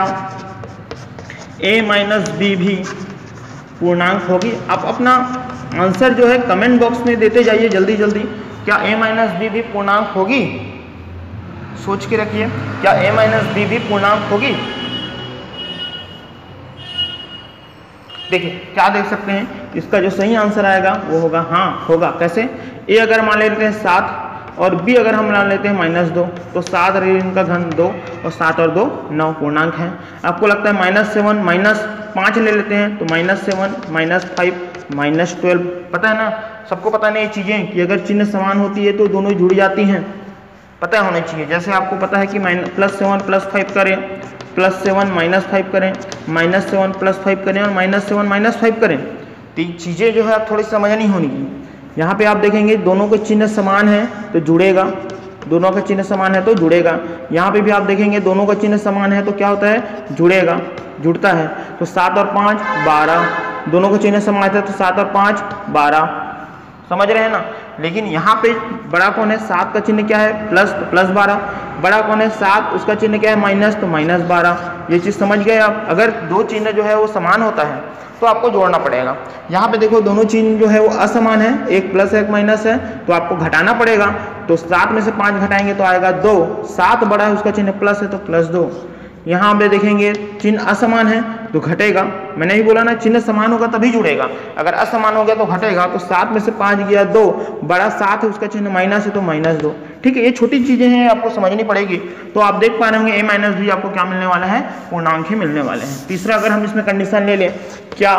a माइनस बी भी पूर्णांक होगी? आप अपना आंसर जो है कमेंट बॉक्स में देते जाइए जल्दी जल्दी। क्या a माइनस बी भी पूर्णांक होगी? सोच के रखिए, क्या a माइनस बी भी पूर्णांक होगी? देखिए क्या देख सकते हैं इसका जो सही आंसर आएगा वो होगा हाँ होगा। कैसे? ए अगर मान लेते हैं सात और बी अगर हम मान लेते हैं माइनस दो, तो सात और इनका घन दो और सात और दो नौ पूर्णांक हैं। आपको लगता है माइनस सेवन माइनस पाँच ले लेते हैं तो minus seven minus five minus twelve. पता है ना, सबको पता नहीं ये चीज़ें कि अगर चिन्ह समान होती है तो दोनों जुड़ जाती हैं, पता होना चाहिए। जैसे आपको पता है कि minus plus seven plus five करें, प्लस सेवन माइनस फाइव करें, माइनस सेवन प्लस फाइव करें और माइनस सेवन माइनस फाइव करें, तो ये चीज़ें जो है आप थोड़ी समझनी होनी। यहाँ पे आप देखेंगे दोनों के चिन्ह समान है तो जुड़ेगा, दोनों का चिन्ह समान है तो जुड़ेगा। यहाँ पे भी आप देखेंगे दोनों का चिन्ह समान है तो क्या होता है? जुड़ेगा, जुड़ता है। तो सात और पाँच बारह, दोनों का चिन्ह समान है तो सात और पाँच बारह, समझ रहे हैं ना। लेकिन यहाँ पे बड़ा कौन है? सात का चिन्ह क्या है? प्लस, तो प्लस बारह। बड़ा कौन है? सात, उसका चिन्ह क्या है? माइनस, तो माइनस बारह। ये चीज़ समझ गए आप। अगर दो चिन्ह जो है वो समान होता है तो आपको जोड़ना पड़ेगा। यहाँ पे देखो दोनों चिन्ह जो है वो असमान है, एक प्लस एक माइनस है, तो आपको घटाना पड़ेगा। तो सात में से पाँच घटाएंगे तो आएगा दो, सात बड़ा है उसका चिन्ह प्लस है तो प्लस दो। यहाँ पे देखेंगे चिन्ह असमान है तो घटेगा। मैंने ही बोला ना, चिन्ह समान होगा तभी जुड़ेगा, अगर असमान हो गया तो घटेगा। तो सात में से पाँच गया दो, बड़ा सात है उसका चिन्ह माइनस है तो माइनस दो। ठीक है, ये छोटी चीजें हैं, आपको समझनी पड़ेगी। तो आप देख पा रहे होंगे ए माइनस बी आपको क्या मिलने वाला है? पूर्णांक ही मिलने वाले हैं। तीसरा अगर हम इसमें कंडीशन ले लें, क्या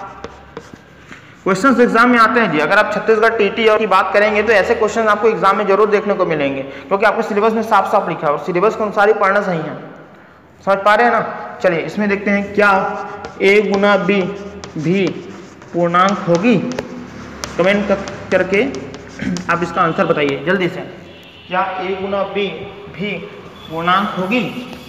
क्वेश्चंस एग्जाम में आते हैं जी। अगर आप छत्तीसगढ़ टीटी की बात करेंगे तो ऐसे क्वेश्चन आपको एग्जाम में जरूर देखने को मिलेंगे, क्योंकि आपको सिलेबस में साफ साफ लिखा है और सिलेबस के अनुसार ही पढ़ना सही है। समझ पा रहे हैं ना। चलिए इसमें देखते हैं, क्या ए गुना बी भी पूर्णांक होगी? कमेंट करके आप इसका आंसर बताइए जल्दी से। क्या ए गुना बी भी पूर्णांक होगी?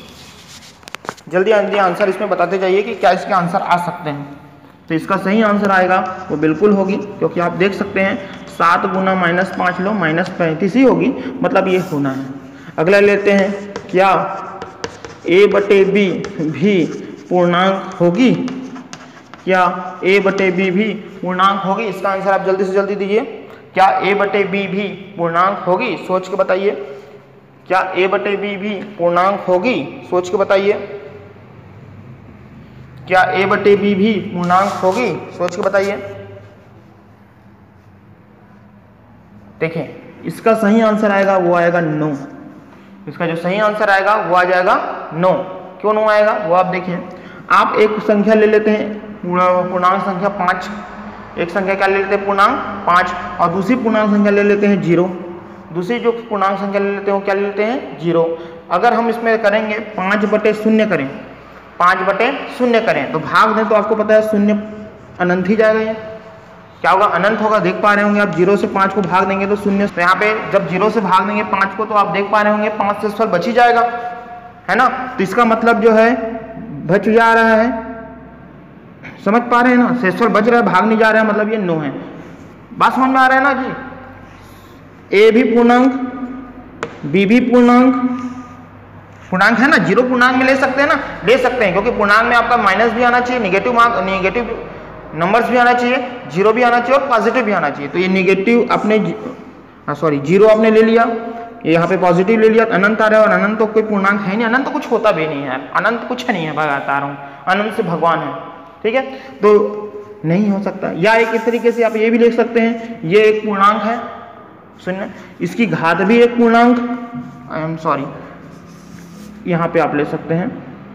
जल्दी जल्दी आंसर इसमें बताते जाइए कि क्या इसके आंसर आ सकते हैं। तो इसका सही आंसर आएगा वो बिल्कुल होगी, क्योंकि आप देख सकते हैं सात गुना माइनस पाँच लो माइनस पैंतीस ही होगी, मतलब ये होना है। अगला लेते हैं, क्या ए बटे बी भी पूर्णांक होगी? क्या ए बटे बी भी पूर्णांक होगी? इसका आंसर आप जल्दी से जल्दी दीजिए। क्या ए बटे बी भी पूर्णांक होगी? सोच के बताइए। क्या ए बटे बी भी पूर्णांक होगी? सोच के बताइए। क्या ए बटे बी भी पूर्णांक होगी? सोच के बताइए। देखें इसका सही आंसर आएगा वो आएगा नो। इसका जो सही आंसर आएगा वो आ जाएगा नो। क्यों नो आएगा वो आप देखिए। आप एक संख्या ले लेते हैं पूर्णांक संख्या पाँच, एक संख्या क्या ले लेते हैं? पूर्णांक पाँच, और दूसरी पूर्णांक संख्या ले लेते हैं जीरो। दूसरी जो पूर्णांक संख्या ले लेते हैं वो क्या ले लेते हैं? जीरो। अगर हम इसमें करेंगे पाँच बटे शून्य करें, पाँच बटे शून्य करें तो भाग दें तो आपको पता है शून्य अनंत ही जाएगा। ये क्या होगा? अनंत होगा। देख पा रहे होंगे आप, जीरो से पाँच को भाग देंगे तो शून्य। तो यहाँ पे जब जीरो से भाग देंगे पाँच को तो आप देख पा रहे होंगे पाँच से फल बच ही जाएगा, है ना। तो इसका मतलब जो है बच जा रहा है, समझ पा रहे हैं ना। शेषफल बच रहा है, भाग नहीं जा रहा है, मतलब ये नो है। बात समझ में आ रहा है ना जी। ए भी पूर्णांक, बी भी पूर्णांक, पूर्णांक है ना। जीरो पूर्णांक में ले सकते हैं ना, ले सकते हैं, क्योंकि पूर्णांक में आपका माइनस भी आना चाहिए, निगेटिव मार्क निगेटिव नंबर्स भी आना चाहिए, जीरो भी आना चाहिए और पॉजिटिव भी आना चाहिए। तो ये निगेटिव अपने सॉरी जीरो आपने ले लिया, यहाँ पे पॉजिटिव ले लिया, अनंत आ रहा है, और अनंत तो कोई पूर्णांक है नहीं, अनंत तो कुछ होता भी नहीं है, अनंत कुछ नहीं है, बता रहा हूँ अनंत से भगवान है। ठीक है, तो नहीं हो सकता। या एक इस तरीके से आप ये भी लिख सकते हैं, ये एक पूर्णांक है शून्य, इसकी घात भी एक पूर्णांक, आई एम सॉरी यहाँ पे आप ले सकते हैं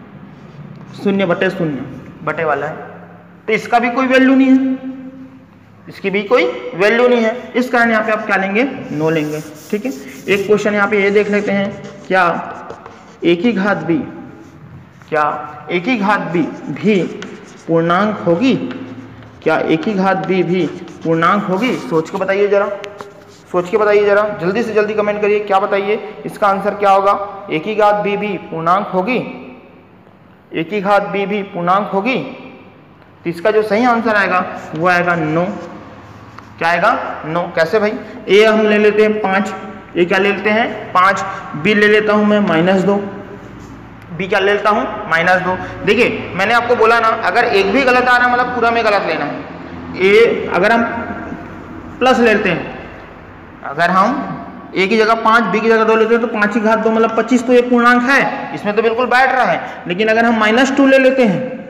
शून्य बटे शून्य बटे वाला है, तो इसका भी कोई वैल्यू नहीं है, इसकी भी कोई वैल्यू नहीं है। इस कारण यहाँ पे आप क्या लेंगे? नो लेंगे। ठीक है, एक क्वेश्चन यहाँ पे ये देख लेते हैं, क्या एक ही घात बी, क्या एक ही घात बी भी पूर्णांक होगी? क्या एक ही घात बी भी पूर्णांक होगी? सोच के बताइए जरा, सोच के बताइए जरा, जल्दी से जल्दी कमेंट करिए, क्या बताइए इसका आंसर क्या होगा? एक ही घात बी भी पूर्णांक होगी? एक ही घात बी भी पूर्णांक होगी? तो इसका जो सही आंसर आएगा वो आएगा नो। क्या आएगा? नो। कैसे भाई? ए हम ले लेते हैं पाँच, ए क्या ले लेते हैं? पाँच, बी ले लेता हूं मैं माइनस दो, बी क्या ले लेता हूं? माइनस दो। देखिए मैंने आपको बोला ना, अगर एक भी गलत आ रहा है मतलब पूरा में गलत लेना है। ए अगर हम प्लस लेते हैं, अगर हम ए की जगह पाँच, बी की जगह दो लेते हैं तो पाँच की घात दो मतलब पच्चीस, तो ये पूर्णांक है, इसमें तो बिल्कुल बैठ रहा है। लेकिन अगर हम माइनस टू ले लेते हैं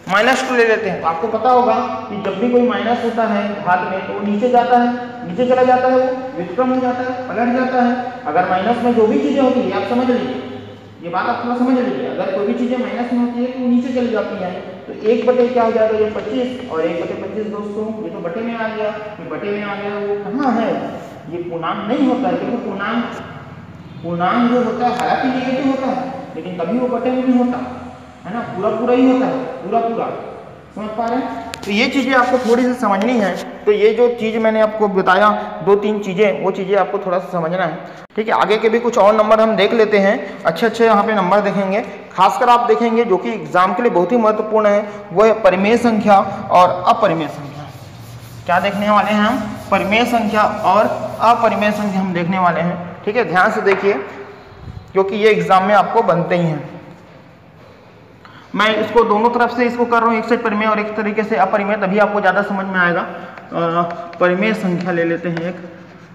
माइनस टू ले लेते हैं। तो आपको पता होगा कि जब भी कोई माइनस होता है घात में तो वो नीचे जाता है, नीचे चला जाता है, वो व्युत्क्रम हो जाता है, पलट जाता है। अगर माइनस में जो भी चीजें होती है आप समझ लीजिए, ये बात आप थोड़ा समझ लीजिए, अगर कोई भी चीजें माइनस में होती है तो वो नीचे चली जाती है। तो एक बटे क्या हो जाएगा, ये पच्चीस और एक बटे पच्चीस दोस्तों, ये तो बटे में आ गया, ये बटे में आ गया, वो कहाँ है, ये पूर्णांक नहीं होता है। क्योंकि पूर्णांक पूर्णांक जो होता है हालांकि नेगेटिव होता है, लेकिन कभी वो बटे में नहीं होता है ना, पूरा पूरा ही होता है, पूरा पूरा। समझ पा रहे हैं? तो ये चीज़ें आपको थोड़ी सी समझनी है। तो ये जो चीज़ मैंने आपको बताया दो तीन चीज़ें, वो चीज़ें आपको थोड़ा सा समझना है। ठीक है, आगे के भी कुछ और नंबर हम देख लेते हैं, अच्छे अच्छे यहाँ पे नंबर देखेंगे। खासकर आप देखेंगे जो कि एग्जाम के लिए बहुत ही महत्वपूर्ण है, वो है परिमेय संख्या और अपरिमेय संख्या। क्या देखने वाले हैं हम? परिमेय संख्या और अपरिमेय संख्या हम देखने वाले हैं। ठीक है, ध्यान से देखिए क्योंकि ये एग्जाम में आपको बनते ही हैं। मैं इसको दोनों तरफ से इसको कर रहा हूँ, एक साइड परिमेय और एक तरीके से अपरिमेय, तभी आपको ज़्यादा समझ में आएगा। परिमेय संख्या ले लेते हैं, एक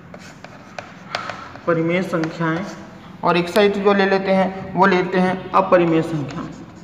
परिमेय संख्याएं, और एक साइड जो ले लेते हैं वो लेते हैं अपरिमेय संख्या।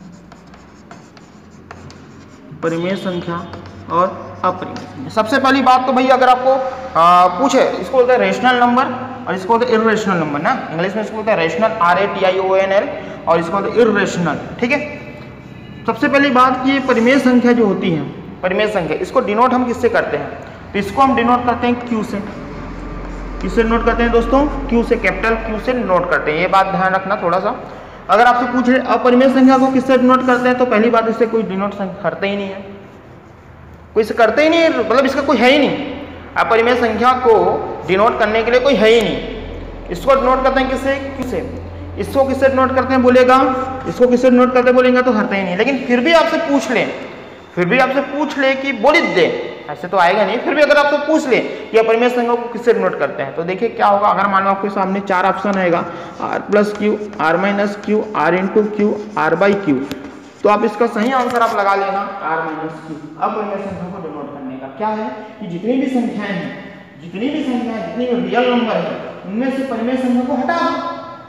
परिमेय संख्या और अपरिमेय संख्या। सबसे पहली बात तो भाई अगर आपको आ, पूछे, इसको बोलते हैं रेशनल नंबर और इसको बोलते हैं इर्रेशनल नंबर ना, इंग्लिश में इसको बोलते हैं rational, R A T I O N L, और इसको बोलते हैं इर्रेशनल। ठीक है, सबसे पहली बात कि परिमेय संख्या जो होती है, परिमेय संख्या, इसको डिनोट हम किससे करते हैं? तो इसको हम डिनोट करते हैं क्यू से। किससे नोट करते हैं दोस्तों? क्यू से, कैपिटल क्यू से नोट करते हैं। ये बात ध्यान रखना थोड़ा सा। अगर आपसे पूछे अपरिमेय संख्या को किससे डिनोट करते हैं, तो पहली बात इससे कोई डिनोट करते ही नहीं है, कोई इसे करते ही नहीं है, मतलब इसका कोई है ही नहीं। अपरिमेय संख्या को डिनोट करने के लिए कोई है ही नहीं। इसको डिनोट करते हैं किससे? क्यू से। इसको किससे नोट करते हैं बोलेगा, इसको किससे नोट करते बोलेंगे तो हरते ही नहीं। लेकिन फिर भी आपसे पूछ ले, फिर भी आपसे पूछ ले कि बोल दे, ऐसे तो आएगा नहीं, फिर भी अगर आपसे पूछ ले कि अपरिमेय संख्या को किससे नोट करते हैं, तो देखिए क्या होगा। अगर मान लो आपके सामने चार ऑप्शन आएगा, R plus Q, R minus Q, R into Q, R by Q, तो आप इसका सही आंसर आप लगा लेना आर माइनस क्यू। अपरिमेय संख्या को डिनोट करने का क्या है कि जितनी भी संख्याएं हैं, जितनी भी संख्या है, जितनी भी रियल नंबर है, उनमें से परिमेय संख्या को हटा दो।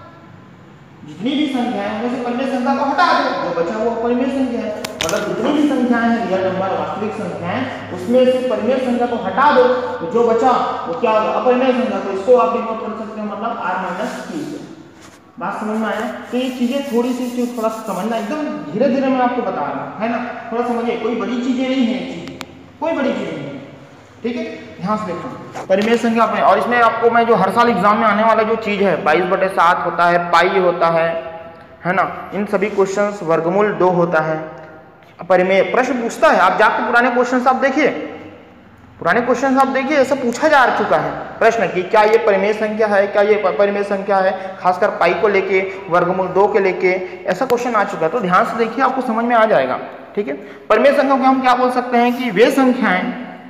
जितनी भी संख्या है उनमें से परिमेय संख्या को हटा दो, जो बचा वो अपरिमेय संख्या है। मतलब जितनी भी संख्याएं हैं रियल नंबर, वास्तविक संख्याएं, उसमें से परिमेय संख्या को हटा दो, तो जो बचा वो क्या होगा? अपरिमेय संख्या। तो इसको आप डिनोट कर सकते हो मतलब आर माइनस क्यू से। बात समझ में आया? तो ये चीजें थोड़ी सी चीज थोड़ा समझना, एकदम धीरे धीरे मैं आपको बता रहा हूँ, है ना, थोड़ा समझिए। कोई बड़ी चीजें नहीं है, चीज कोई बड़ी चीज नहीं है। ठीक है, ध्यान से देखो परिमेय संख्या अपने, और इसमें आपको मैं जो हर साल एग्जाम में आने वाला जो चीज है बाईस बटे सात होता है, पाई होता है है ना, इन सभी क्वेश्चंस, वर्गमूल दो होता है, परिमेय प्रश्न पूछता है। आप जाकर पुराने क्वेश्चंस आप देखिए, पुराने क्वेश्चंस आप देखिए, ऐसा पूछा जा चुका है प्रश्न कि क्या ये परिमेय संख्या है, क्या ये अपरिमेय संख्या है, खासकर पाई को लेके, वर्गमूल दो के लेके ऐसा क्वेश्चन आ चुका है। तो ध्यान से देखिए, आपको समझ में आ जाएगा। ठीक है, परिमेय संख्या को हम क्या बोल सकते हैं कि वे संख्याएं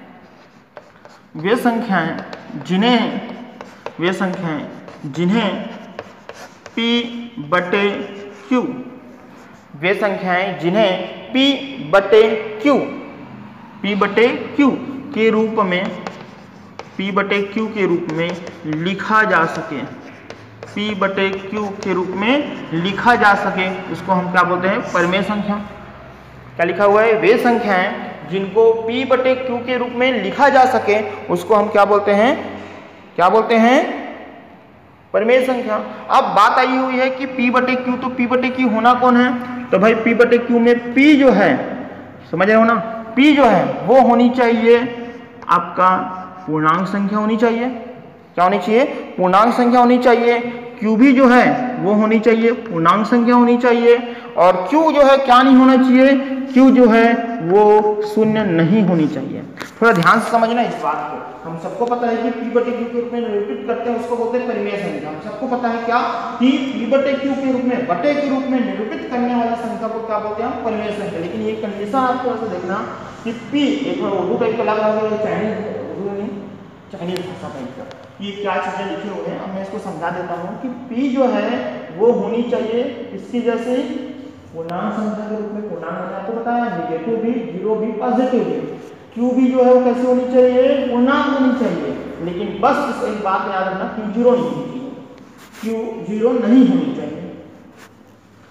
वे संख्याएं जिन्हें वे संख्याएं जिन्हें P बटे Q वे संख्याएं जिन्हें P बटे Q P बटे Q के रूप में P बटे Q के रूप में लिखा जा सके P बटे Q के रूप में लिखा जा सके इसको हम क्या बोलते हैं? परिमेय संख्या। क्या लिखा हुआ है? वे संख्याएं जिनको P बटे Q के रूप में लिखा जा सके उसको हम क्या बोलते हैं? क्या बोलते हैं? परिमेय संख्या। अब बात आई हुई है कि P बटे Q, तो P बटे Q होना कौन है? तो भाई P बटे Q में P जो है, समझ रहे हो ना, P जो है वो होनी चाहिए आपका पूर्णांक संख्या होनी चाहिए। क्या होनी चाहिए? पूर्णांक संख्या होनी चाहिए। Q भी जो है वो होनी चाहिए, पूर्णांक संख्या होनी चाहिए। और Q जो है क्या नहीं होना चाहिए? Q जो है वो शून्य नहीं होनी चाहिए। थोड़ा ध्यान से समझना इस बात को। हम सबको पता है कि P बटे Q के रूप में निरूपित करते हैं, उसको बोलते हैं परिमेय संख्या। हम सबको पता है क्या कि P बटे Q के रूप में, बटे के रूप में निरूपित करने वाली संख्या को क्या बोलते हैं? हम परिमेय संख्या। लेकिन ये कंडीशन आपको ऐसे देखना कि P एक उर्दू टाइप का लग रहा है, चाइनीज उर्दू नहीं चाइनीज भाषा टाइप का, ये क्या चीजें लिखे हुए हैं। अब मैं इसको समझा देता हूँ कि P जो है वो होनी चाहिए इसकी जैसे पूर्णांक संख्या के रूप में। पूर्णांक मैंने आपको बताया, नेगेटिव भी, जीरो भी, पॉजिटिव भी। Q भी जो है वो कैसे होनी चाहिए? पूर्णांक होनी चाहिए। लेकिन बस इस एक बात याद रखना, Q जीरो नहीं होनी चाहिए, Q जीरो नहीं होनी चाहिए।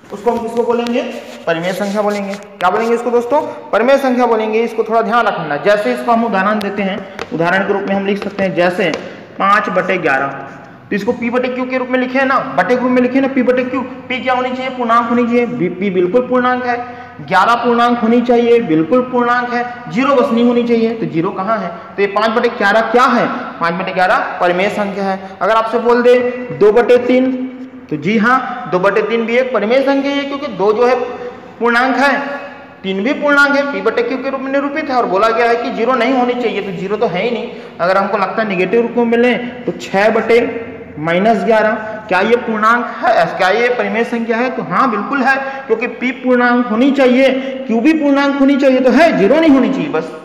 उसको हम किसको बोलेंगे? परिमेय संख्या बोलेंगे। क्या बोलेंगे इसको दोस्तों? परिमेय संख्या बोलेंगे। इसको थोड़ा ध्यान रखना। जैसे इसको हम उदाहरण देते हैं, उदाहरण के रूप में हम लिख सकते हैं जैसे पाँच बटे ग्यारह, तो इसको पी बटे क्यू के रूप में लिखे है ना, बटे के रूप में लिखे ना, पी बटे क्यू। पी क्या होनी चाहिए? पूर्णांक होनी चाहिए। पी बिल्कुल पूर्णांक है। ग्यारह पूर्णांक होनी चाहिए, बिल्कुल पूर्णांक है। जीरो बस नहीं होनी चाहिए, तो जीरो कहाँ है? तो ये पाँच बटे ग्यारह क्या है? पाँच बटे ग्यारह परिमेय संख्या है। अगर आपसे बोल दे दो बटे तीन, तो जी हाँ, दो बटे तीन भी एक परिमेय संख्या है, क्योंकि दो जो है पूर्णांक है, तीन भी पूर्णांक है, पी बटे क्यू के रूप में निरूपित है। और बोला गया है कि जीरो नहीं होनी चाहिए, तो जीरो तो है ही नहीं। अगर हमको लगता है निगेटिव रूप में मिले तो छः बटे माइनस ग्यारह, क्या ये पूर्णांक है? क्या ये परिमेय संख्या है? तो हाँ बिल्कुल है, क्योंकि पी पूर्णांक होनी चाहिए, क्यू भी पूर्णांक होनी चाहिए, तो है, जीरो नहीं होनी चाहिए। बस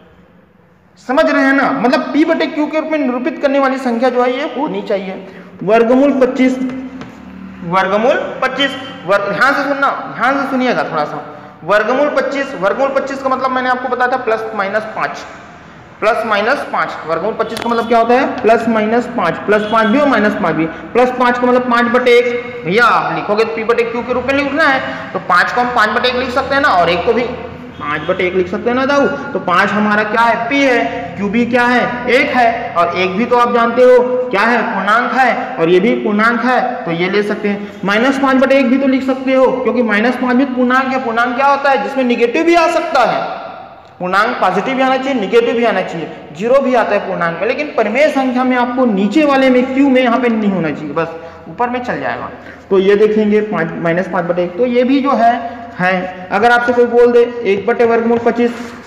समझ रहे हैं ना? मतलब पी बटे क्यू के रूप में निरूपित करने वाली संख्या जो है ये होनी चाहिए। वर्गमूल पच्चीस, वर्गमूल पच्चीस, वर्ग ध्यान से सुनना, ध्यान से सुनिएगा थोड़ा सा। वर्गमूल पच्चीस, वर्गमूल पच्चीस का मतलब मैंने आपको बताया था प्लस माइनस पाँच, प्लस माइनस पाँच। वर्गमूल पच्चीस का मतलब क्या होता है? प्लस माइनस पाँच, प्लस पाँच भी और माइनस पाँच भी। प्लस पाँच का मतलब पाँच बटे एक। भैया आप लिखोगे तो पी बटे क्यू के रूप में लिखना है, तो पाँच को हम पाँच बटे एक लिख सकते हैं ना, और एक को भी पाँच बटे एक लिख सकते हैं ना दाऊ। तो पाँच हमारा क्या है? पी है। क्यू भी क्या है? एक है। और एक भी तो आप जानते हो क्या है? पूर्णांक है। और ये भी पूर्णांक है, तो ये ले सकते हैं। माइनस पाँच बटे एक भी तो लिख सकते हो, क्योंकि माइनस पाँच भी पूर्णांक है। पूर्णांक क्या होता है? जिसमें निगेटिव भी आ सकता है। पूर्णांक पॉजिटिव भी आना चाहिए, निगेटिव भी आना चाहिए, जीरो भी आता है पूर्णांक में। लेकिन परिमेय संख्या में आपको नीचे वाले में क्यू में यहाँ पे नहीं होना चाहिए, बस ऊपर में चल जाएगा। तो ये देखेंगे पाँच माइनस पाँच बटे एक, तो ये भी जो है है। अगर आपसे कोई बोल दे एक बटे वर्गमूल पच्चीस,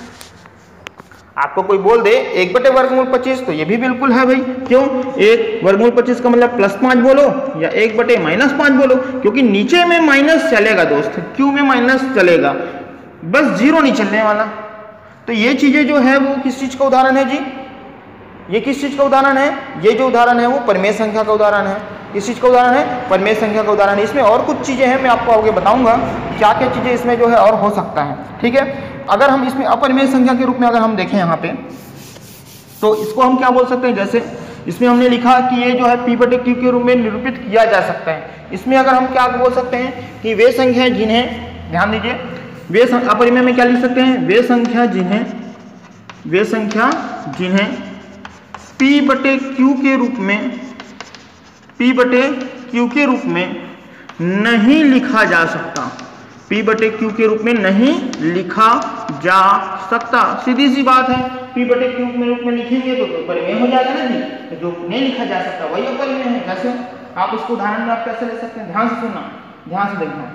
आपको कोई बोल दे एक बटे वर्गमूल पच्चीस, तो ये भी बिल्कुल है भाई। क्यों? एक वर्गमूल पच्चीस का मतलब प्लस पाँच बोलो या एक बटे माइनस पाँच बोलो, क्योंकि नीचे में माइनस चलेगा दोस्त, क्यू में माइनस चलेगा, बस जीरो नहीं चलने वाला। तो ये चीजें जो है वो किस चीज का उदाहरण है जी? ये किस चीज का उदाहरण है? ये जो उदाहरण है वो परिमेय संख्या का उदाहरण है। किस चीज का उदाहरण है? परिमेय संख्या का उदाहरण है। इसमें और कुछ चीजें हैं, मैं आपको आगे बताऊंगा क्या क्या चीजें इसमें जो है और हो सकता है। ठीक है, अगर हम इसमें अपरिमेय संख्या के रूप में अगर हम देखें यहाँ पे, तो इसको हम क्या बोल सकते हैं? जैसे इसमें हमने लिखा कि ये जो है पी बटे क्यू के रूप में निरूपित किया जा सकता है। इसमें अगर हम क्या बोल सकते हैं कि वे संख्या जिन्हें, ध्यान दीजिए, वे अपरिमेय में क्या लिख सकते हैं? वे संख्या जिन्हें, वे संख्या जिन्हें पी बटे क्यू के रूप में, पी बटे क्यू के रूप में नहीं लिखा जा सकता, पी बटे क्यू के रूप में नहीं लिखा जा सकता। सीधी सी बात है, पी बटे क्यू के रूप में लिखेंगे तो, तो परिमेय हो जाएगा ना जी। तो जो नहीं लिखा जा सकता वही अपरिमेय है। कैसे? आप इसको उदाहरण में आप कैसे ले सकते हैं? ध्यान से सुनना, ध्यान से देखना।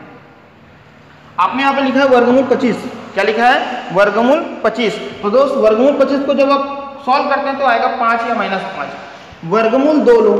आपने यहाँ पे लिखा है वर्गमूल पच्चीस, क्या लिखा है? वर्गमूल पच्चीस। तो दोस्त वर्गमूल पच्चीस को जब आप सॉल्व करते हैं तो आएगा पाँच या माइनस पाँच। वर्गमूल दो लो,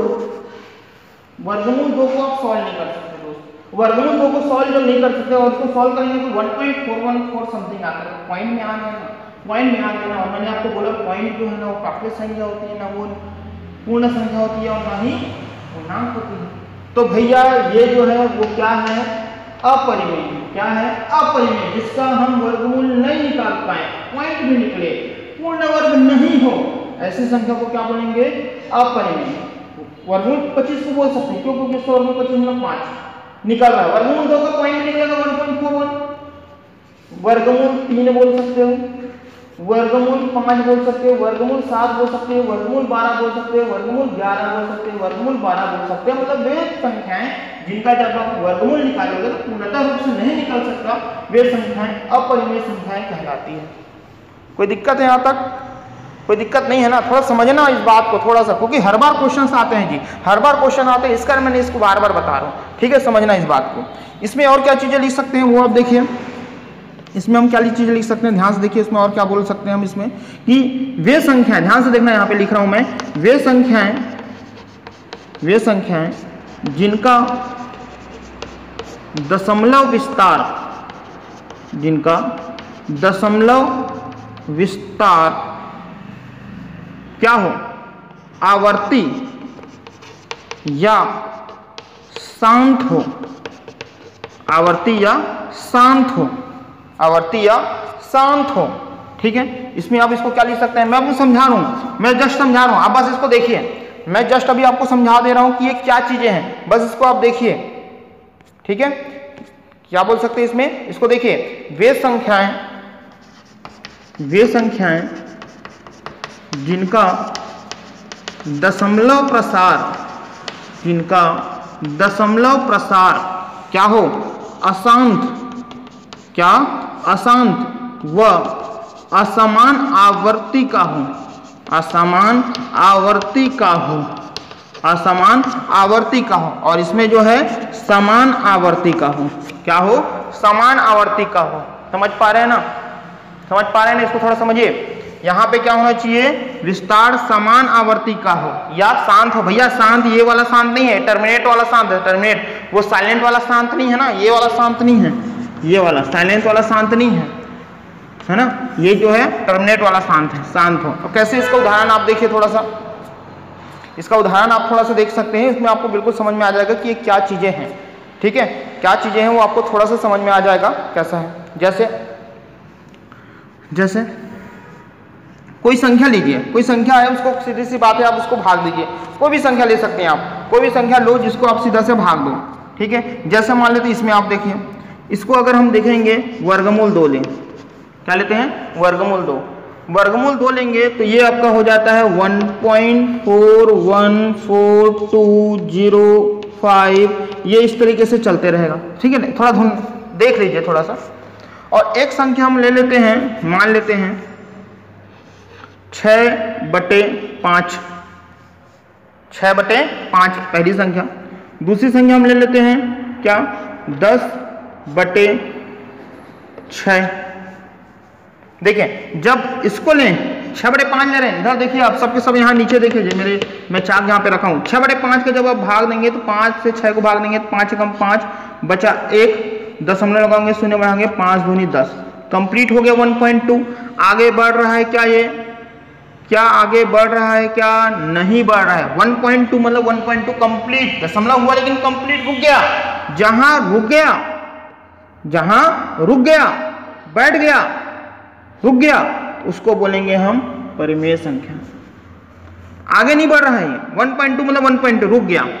वर्गमूल दो को आप सॉल्व नहीं कर सकते दोस्त। वर्गमूल दो को सॉल्व जब नहीं कर सकते और इसको सॉल्व करेंगे तो one point four one four something आता है। पॉइंट में आ गया ना, पॉइंट में आ गया ना। और मैंने आपको बोला पॉइंट जो है ना वो प्राकृत संख्या होती है, ना वो पूर्ण संख्या होती है, और ना ही पूर्णांक होती है। तो भैया ये जो है वो क्या है? अपरिमेय। क्या है? अपरिमेय, जिसका हम वर्गमूल नहीं निकाल पाए, पॉइंट भी निकले, पूर्ण वर्ग नहीं हो, ऐसी संख्या को क्या बोलेंगे? अपरिमेय। वर्गमूल पच्चीस को बोल सकते हैं, क्यों? क्योंकि इसका वर्गमूल पच्चीस मतलब पाँच निकल रहा है। वर्गमूल दो का पॉइंट निकलेगा वन पॉइंट फोर वन। वर्गमूल तीन बोल सकते हो, वर्गमूल पाँच बोल सकते हो, वर्गमूल सात बोल सकते हो, वर्गमूल बारह बोल सकते हो, वर्गमूल ग्यारह बोल सकते हो, वर्गमूल बारह बोल सकते हो। मतलब वे संख्याएं जिनका जब आप वर्गमूल निकालोगे तो पूर्णतः रूप से नहीं निकल सकता, वे संख्याएं अपरिमेय संख्याएं कहलाती है। कोई दिक्कत है यहाँ तक? कोई दिक्कत नहीं है ना? थोड़ा समझना इस बात को थोड़ा सा, क्योंकि हर बार क्वेश्चन आते हैं जी, हर बार क्वेश्चन आते हैं, इस कारण मैंने इसको बार बार बता रहा हूँ। ठीक है, समझना इस बात को। इसमें और क्या चीजें लिख सकते हैं वो आप देखिए। इसमें हम क्या चीजें लिख सकते हैं, ध्यान से देखिए। इसमें और क्या बोल सकते हैं हम इसमें कि वे संख्याएं, ध्यान से देखना, यहाँ पे लिख रहा हूं मैं, वे संख्याएं, वे संख्याएं जिनका दशमलव विस्तार, जिनका दशमलव विस्तार क्या हो? आवर्ती या शांत हो, आवर्ती या शांत हो, आवर्ती या शांत हो। ठीक है, इसमें आप इसको क्या लिख सकते हैं? मैं आपको समझा रहा हूं, मैं जस्ट समझा रहा हूं, आप बस इसको देखिए। मैं जस्ट अभी आपको समझा दे रहा हूं कि ये क्या चीजें हैं, बस इसको आप देखिए। ठीक है, क्या बोल सकते हैं इसमें, इसको देखिए, वे संख्याएं वे संख्याएं जिनका दशमलव प्रसार जिनका दशमलव प्रसार क्या हो, अशांत क्या अशांत व असमान आवर्ती का हो, असमान आवर्ती का हो असमान आवर्ती का हो और इसमें जो है समान आवर्ती का हो, क्या हो, समान आवर्ती का हो। समझ पा रहे हैं ना, समझ पा रहे हैं ना, इसको थोड़ा समझिए। यहाँ पे क्या होना चाहिए, विस्तार समान आवर्ती का हो या शांत हो। भैया शांत ये वाला शांत नहीं है, टर्मिनेट वाला शांत है, टर्मिनेट वो साइलेंट वाला शांत नहीं है ना, ये वाला शांत नहीं है, ये वाला साइलेंट वाला शांत नहीं है, है ना, ये जो है टर्मिनेट वाला शांत है, शांत हो। तो कैसे इसका उदाहरण आप देखिए, थोड़ा सा इसका उदाहरण आप थोड़ा सा देख सकते हैं, इसमें आपको बिल्कुल समझ में आ जाएगा कि ये क्या चीजें हैं। ठीक है, क्या चीजें हैं वो आपको थोड़ा सा समझ में आ जाएगा कैसा है। जैसे जैसे कोई संख्या लीजिए, कोई संख्या है, उसको सीधी सी बात है आप उसको भाग दीजिए, कोई भी संख्या ले सकते हैं आप, कोई भी संख्या लो जिसको आप सीधा से भाग दो। ठीक है, जैसे मान लेते हैं इसमें आप देखिए, इसको अगर हम देखेंगे वर्गमूल दो लें, क्या लेते हैं, वर्गमूल दो, वर्गमूल दो लेंगे तो ये आपका हो जाता है one point four one four two zero five, ये इस तरीके से चलते रहेगा। ठीक है ना, थोड़ा धुन देख लीजिए थोड़ा सा। और एक संख्या हम ले लेते हैं, मान लेते हैं छः बटे पाँच, छः बटे पाँच पहली संख्या। दूसरी संख्या हम ले लेते हैं क्या, दस बटे छः। देखिए जब इसको लें, छः बटे पाँच ले रहे हैं, इधर देखिए आप सबके सब यहाँ नीचे देखिए, मेरे मैं चाक यहाँ पे रखा हूँ, छः बटे पाँच का जब आप भाग देंगे तो पाँच से छः को भाग देंगे तो पाँच कम पाँच बचा एक, दशमलव लगाएंगे, शून्य बढ़ाएंगे, पाँच दूनी दस, कंप्लीट हो गया वन पॉइंट टू। आगे बढ़ रहा है क्या, ये क्या आगे बढ़ रहा है, क्या नहीं बढ़ रहा है। वन पॉइंट टू मतलब वन पॉइंट टू कंप्लीट, दशमलव हुआ लेकिन कंप्लीट रुक गया। जहां रुक गया, जहां रुक गया, बैठ गया, रुक गया, उसको बोलेंगे हम परिमेय संख्या। आगे नहीं बढ़ रहा है, वन पॉइंट टू मतलब वन पॉइंट टू रुक गया।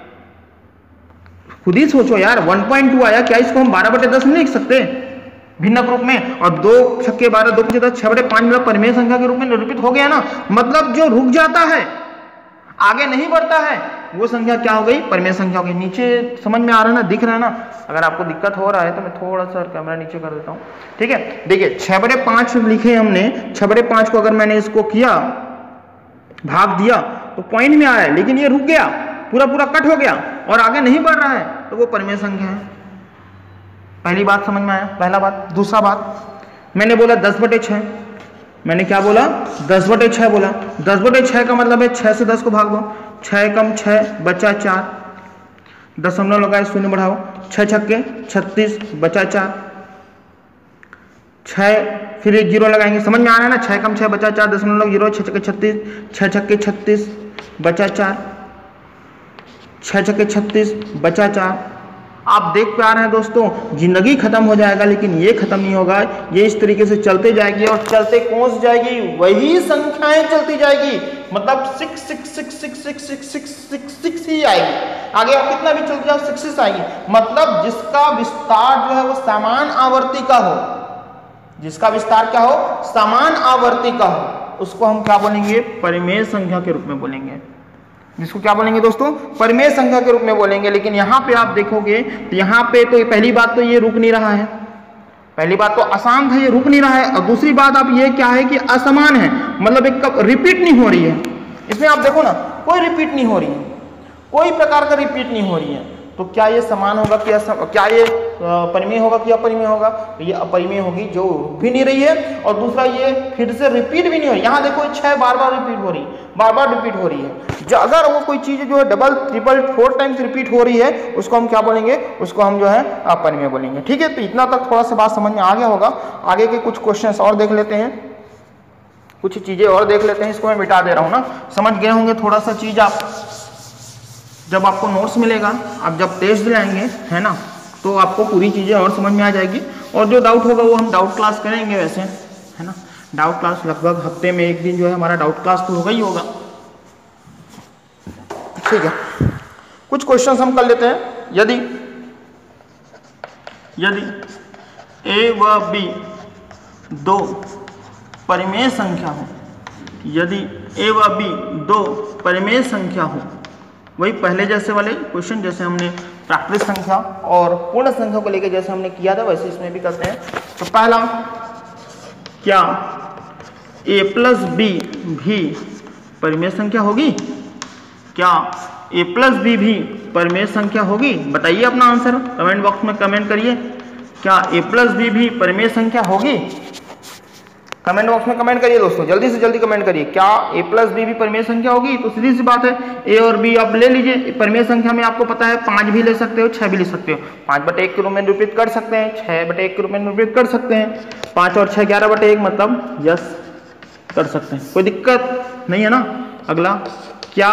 खुद ही सोचो यार, वन पॉइंट टू आया, क्या इसको हम बारह बटे दस नहीं लिख सकते भिन्नक रूप में, और दो छक्के बारह, दो पचे दस, छह बटे पांच मतलब परिमेय संख्या के रूप में निरूपित हो गया ना। मतलब जो रुक जाता है, आगे नहीं बढ़ता है, वो संख्या क्या हो गई, परिमेय संख्या हो गई। नीचे समझ में आ रहा है ना, दिख रहा है ना। अगर आपको दिक्कत हो रहा है तो मैं थोड़ा सा कैमरा नीचे कर देता हूँ। ठीक है, देखिए छह बटे पांच लिखे हमने, छह बटे पांच को अगर मैंने इसको किया, भाग दिया तो पॉइंट में आया, लेकिन ये रुक गया, पूरा पूरा कट हो गया और आगे नहीं बढ़ रहा है, तो वो परिमेय संख्या है। पहली बात समझ में आया, पहला बात। दूसरा बात, मैंने बोला दस बटे छः, मैंने क्या बोला, दस बटे छः बोला। दस बटे छः का मतलब है छः से दस को भाग दो, छः कम छः बचा चार, दशमलव लगाए, शून्य बढ़ाओ, छः छक्के छत्तीस बचा चार, छः फिर एक जीरो लगाएंगे, समझ में आ रहा है ना, छः कम छः बचा चार, दशमलव जीरो, छः छक्के छत्तीस, छः छक्के छत्तीस बचा चार, छः छक्के छत्तीस बचा चार। आप देख पा रहे हैं दोस्तों, जिंदगी खत्म हो जाएगा लेकिन ये खत्म नहीं होगा, ये इस तरीके से चलते जाएगी और चलते पहुंच जाएगी, वही संख्याएं चलती जाएगी। मतलब six six six six six six six six six ही आएगी, आगे आप कितना भी चलते जाओ सिक्स आएगी। मतलब जिसका विस्तार जो है वो समान आवर्ती का हो, जिसका विस्तार क्या हो, समान आवर्ती का हो, उसको हम क्या बोलेंगे, परिमेय संख्या के रूप में बोलेंगे। जिसको क्या बोलेंगे दोस्तों, परिमेय संख्या के रूप में बोलेंगे। लेकिन यहाँ पे आप देखोगे तो यहाँ पे तो पहली बात तो ये रुक नहीं रहा है, पहली बात तो अशांत है, ये रुक नहीं रहा है। और दूसरी बात आप ये क्या है कि असमान है, मतलब एक रिपीट नहीं हो रही है। इसमें आप देखो ना, कोई रिपीट नहीं हो रही है, कोई प्रकार का रिपीट नहीं हो रही है। तो क्या ये समान होगा कि असम, क्या ये परिमेय होगा कि अपरिमेय होगा? तो ये अपरिमेय होगी, जो भी नहीं रही है। और दूसरा ये फिर से रिपीट भी नहीं हो रही। यहाँ देखो छह बार बार रिपीट हो रही, बार बार रिपीट हो रही है। जो अगर वो कोई चीज जो है double triple four times repeat हो रही है, उसको हम क्या बोलेंगे, उसको हम जो है अपरिमेय बोलेंगे। ठीक है, तो इतना तक थोड़ा सा बात समझ में आ गया होगा। आगे के कुछ क्वेश्चन और देख लेते हैं, कुछ चीजें और देख लेते हैं। इसको मैं मिटा दे रहा हूँ ना, समझ गए होंगे थोड़ा सा चीज। आप जब आपको नोट्स मिलेगा, आप जब टेस्ट दिलाएंगे, है ना, तो आपको पूरी चीज़ें और समझ में आ जाएगी। और जो डाउट होगा वो हम डाउट क्लास करेंगे वैसे, है ना। डाउट क्लास लगभग हफ्ते में एक दिन जो है हमारा डाउट क्लास तो होगा ही होगा। ठीक है, कुछ क्वेश्चंस हम कर लेते हैं। यदि यदि a व b दो परिमेय संख्या हो, यदि a व b दो परिमेय संख्या हो, वही पहले जैसे वाले क्वेश्चन जैसे हमने प्राकृत संख्या और पूर्ण संख्या को लेकर जैसे हमने किया था वैसे इसमें भी करते हैं। तो पहला, क्या a प्लस बी भी परिमेय संख्या होगी? क्या a प्लस बी भी परिमेय संख्या होगी? बताइए अपना आंसर कमेंट बॉक्स में कमेंट करिए। क्या a प्लस बी भी परिमेय संख्या होगी? कमेंट बॉक्स में कमेंट करिए दोस्तों, जल्दी से जल्दी कमेंट करिए। क्या a प्लस बी भी परिमेय संख्या होगी? तो सीधी सी बात है, a और b आप ले लीजिए। परिमेय संख्या में आपको पता है पाँच भी ले सकते हो, छः भी ले सकते हो। पाँच बटे एक के रूप में निरूपित कर सकते हैं, छः बटे एक के रूप में निरूपित कर सकते हैं। पाँच और छः ग्यारह बटे एक मतलब यस कर सकते हैं, कोई दिक्कत नहीं है ना। अगला, क्या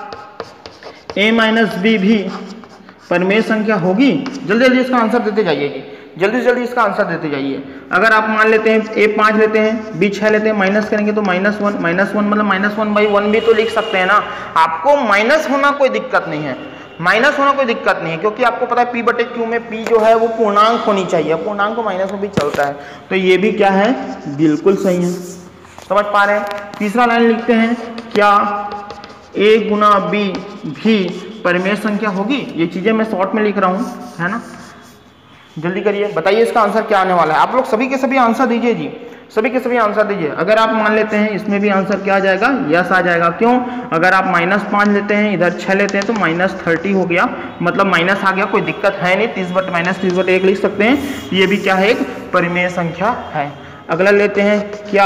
a माइनस बी भी परिमेय संख्या होगी? जल्दी जल्दी इसका आंसर देते जाइए जी, जल्दी से जल्दी इसका आंसर देते जाइए। अगर आप मान लेते हैं ए पाँच लेते हैं, बी छः लेते हैं, माइनस करेंगे तो माइनस वन, माइनस वन मतलब माइनस वन बाई वन भी तो लिख सकते हैं ना। आपको माइनस होना कोई दिक्कत नहीं है, माइनस होना कोई दिक्कत नहीं है, क्योंकि आपको पता है पी बटे क्यू में पी जो है वो पूर्णांक होनी चाहिए, पूर्णांक को माइनस में भी चलता है। तो ये भी क्या है, बिल्कुल सही है, समझ पा रहे हैं। तीसरा लाइन लिखते हैं, क्या ए गुना बी भी परिमेय संख्या होगी? ये चीजें मैं शॉर्ट में लिख रहा हूँ, है ना। जल्दी करिए, बताइए इसका आंसर क्या आने वाला है। आप लोग सभी के सभी आंसर दीजिए जी, सभी के सभी आंसर दीजिए। अगर आप मान लेते हैं इसमें भी आंसर क्या आ जाएगा, यस आ जाएगा। क्यों? अगर आप माइनस पाँच लेते हैं, इधर छः लेते हैं तो माइनस थर्टी हो गया, मतलब माइनस आ गया, कोई दिक्कत है नहीं। तीस बट माइनस तीस बट एक लिख सकते हैं, ये भी क्या है, एक परिमेय संख्या है। अगला लेते हैं, क्या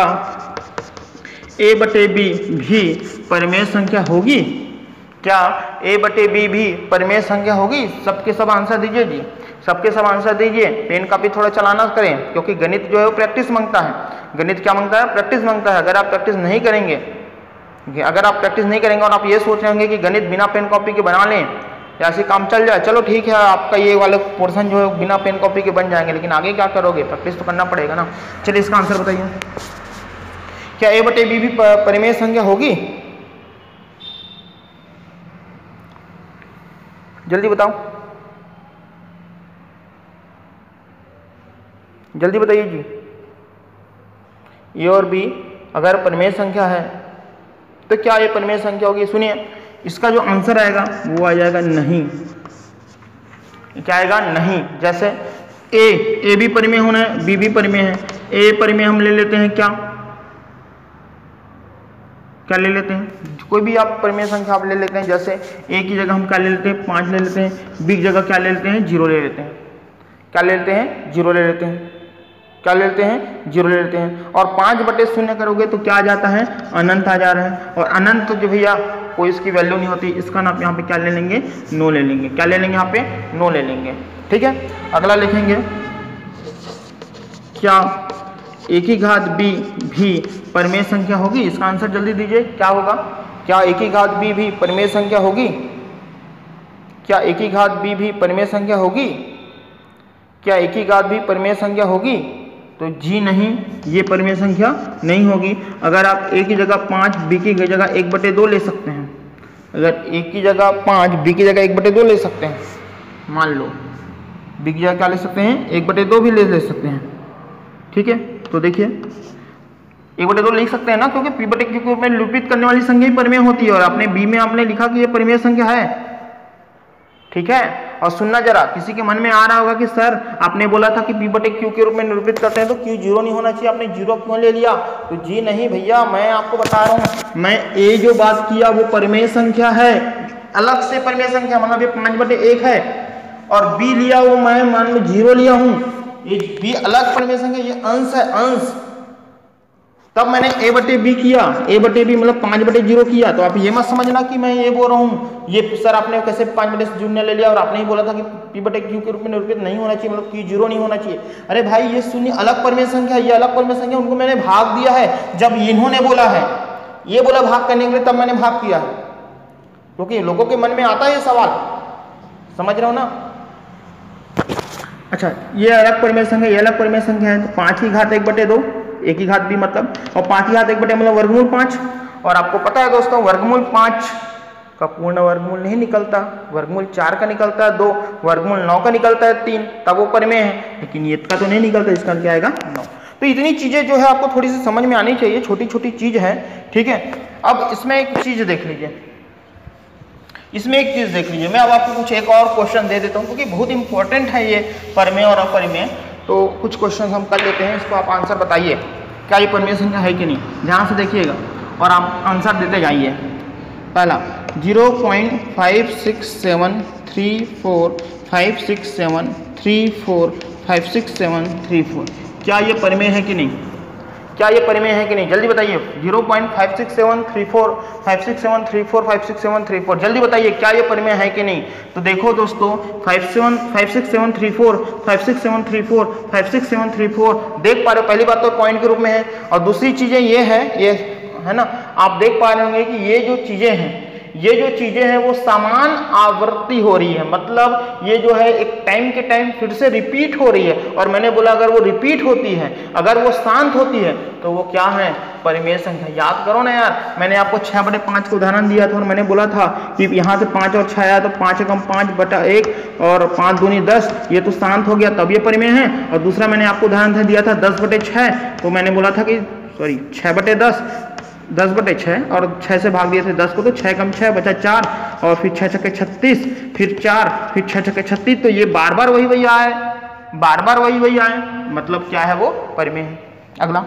ए बटे बी भी परिमेय संख्या होगी? क्या ए बटे बी भी परिमेय संख्या होगी? सबके सब आंसर दीजिए जी, सबके सब आंसर दीजिए। पेन कापी थोड़ा चलाना करें, क्योंकि गणित जो है वो प्रैक्टिस मांगता है। गणित क्या मांगता है? प्रैक्टिस मांगता है। अगर आप प्रैक्टिस नहीं करेंगे, अगर आप प्रैक्टिस नहीं करेंगे और आप ये सोच रहे होंगे कि गणित बिना पेन कॉपी के बना लें या ऐसे काम चल जाए, चलो ठीक है, आपका ये वाला पोर्शन जो है बिना पेन कॉपी के बन जाएंगे, लेकिन आगे क्या करोगे, प्रैक्टिस तो करना पड़ेगा ना। चलिए इसका आंसर बताइए, क्या ए बटे बी भी परिमेय संख्या होगी? जल्दी बताओ, जल्दी बताइए जी। ए और बी अगर परिमेय संख्या है तो क्या ये परिमेय संख्या होगी? सुनिए, इसका जो आंसर आएगा वो आ जाएगा नहीं। क्या आएगा? नहीं। जैसे ए ए भी परिमेय होना है, बी भी परिमेय है। ए परिमेय हम ले लेते हैं, क्या क्या ले लेते हैं, कोई भी आप परिमेय संख्या आप ले लेते हैं। जैसे ए की जगह हम क्या ले लेते हैं, पाँच ले लेते हैं। बी की जगह क्या ले लेते हैं, जीरो ले लेते हैं। क्या ले लेते हैं? जीरो ले लेते हैं। क्या ले लेते हैं? जीरो ले लेते हैं। और पाँच बटे शून्य करोगे तो क्या आ जाता है? अनंत आ जा रहा है। और अनंत जो भैया कोई इसकी वैल्यू नहीं होती, इसका ना आप यहाँ पे क्या ले लेंगे, नो ले लेंगे। क्या ले लेंगे यहाँ पे? नो ले लेंगे। ठीक है, अगला लिखेंगे, क्या ए की घात बी भी परिमेय संख्या होगी? इसका आंसर जल्दी दीजिए, क्या होगा? क्या ए की घात बी भी परिमेय संख्या होगी? क्या ए की घात बी भी परिमेय संख्या होगी? क्या ए की घात भी परिमेय संख्या होगी? तो जी नहीं, ये परिमेय संख्या नहीं होगी। अगर आप ए की जगह पाँच, बी की जगह एक बटे दो ले सकते हैं। अगर ए की जगह पाँच, बी की जगह एक बटे दो ले सकते हैं, मान लो बी की जगह क्या ले सकते हैं, एक बटे दो भी ले ले सकते हैं। ठीक है, तो देखिए एक बटे दो लिख सकते हैं ना, क्योंकि पी बटे क्यू में निरूपित करने वाली संख्या ही परिमेय होती है। और आपने बी में आपने लिखा कि ये परिमेय संख्या है। ठीक है, और सुनना जरा, किसी के मन में आ रहा होगा कि सर आपने बोला था कि पी बटे क्यू के रूप में निरूपित करते हैं तो क्यू जीरो नहीं होना चाहिए, आपने जीरो क्यों ले लिया? तो जी नहीं भैया, मैं आपको बता रहा हूँ, मैं ए जो बात किया वो परिमेय संख्या है, अलग से परिमेय संख्या, मतलब ये पाँच बटे एक है। और बी लिया वो मैं मान लो जीरो लिया हूँ, ये बी अलग परिमेय संख्या, ये अंश है, अंश। तब मैंने ए बटे बी किया, ए बटे बी मतलब पाँच बटे जीरो किया। तो आप ये मत समझना कि मैं ये बोल रहा हूँ, ये सर आपने कैसे पाँच बटे शून्य ले लिया और आपने ही बोला था कि पी बटे क्यू के रूप में निरूपित नहीं होना चाहिए, मतलब क्यू जीरो नहीं होना चाहिए। अरे भाई, ये शून्य अलग परिमेय संख्या, ये अलग परिमेय संख्या, उनको मैंने भाग दिया है जब इन्होंने बोला है, ये बोला भाग करने के लिए, तब मैंने भाग किया है। क्योंकि लोगों के मन में आता है ये सवाल, समझ रहे हो ना। अच्छा, ये अलग परिमेय संख्या, ये अलग परिमेय संख्या है। तो पाँच की घात एक बटे दो, एक की घात भी मतलब, और पाँच की घात एक बटे मतलब वर्गमूल पाँच। और आपको पता है दोस्तों, वर्गमूल पाँच का पूर्ण वर्गमूल नहीं निकलता, वर्गमूल चार का निकलता है दो, वर्गमूल नौ का निकलता है तीन, तब वो परिमेय है। लेकिन ये का तो नहीं निकलता, इसका क्या आएगा नौ। तो इतनी चीजें जो है आपको थोड़ी सी समझ में आनी चाहिए, छोटी छोटी चीज है, ठीक है। अब इसमें एक चीज देख लीजिए, इसमें एक चीज देख लीजिए, मैं अब आपको कुछ एक और क्वेश्चन दे देता हूँ क्योंकि बहुत इंपॉर्टेंट है ये परिमेय और अपरिमेय। तो कुछ क्वेश्चन हम कर लेते हैं, इसको आप आंसर बताइए क्या ये परिमेय संख्या है कि नहीं। ध्यान से देखिएगा और आप आंसर देते जाइए। पहला zero point five six seven three four five six seven three four five six seven three four, क्या ये परिमेय है कि नहीं, क्या ये परिमेय है कि नहीं, जल्दी बताइए। Zero point five six seven three four five six seven three four five six seven three four, जल्दी बताइए क्या ये परिमेय है कि नहीं। तो देखो दोस्तों, five seven five six seven three four five six seven three four five six seven three four देख पा रहे हो, पहली बात तो पॉइंट के रूप में है, और दूसरी चीजें ये है, ये है ना, आप देख पा रहे होंगे कि ये जो चीजें हैं, ये जो चीजें हैं वो समान आवृत्ति हो रही है, मतलब ये जो है एक टाइम के टाइम फिर से रिपीट हो रही है। और मैंने बोला अगर वो रिपीट होती है, अगर वो शांत होती है, तो वो क्या है, परिमेय संख्या। याद करो ना यार, मैंने आपको छह बटे पांच का उदाहरण दिया था और मैंने बोला था कि यहाँ से पांच और छह आया तो पांच एकम पांच बटा एक और पांच दूनी दस, ये तो शांत हो गया तब ये परिमेय है। और दूसरा मैंने आपको उदाहरण दिया था दस बटे छह, तो मैंने बोला था कि सॉरी छह बटे दस, दस बटे छः और छः से भाग दिए थे दस को, तो छः कम छः बचा चार, और फिर छः छक्के छत्तीस, फिर चार, फिर छः छक्के छत्तीस, तो ये बार बार वही वही आए, बार बार वही वही आए, मतलब क्या है वो परिमेय है। अगला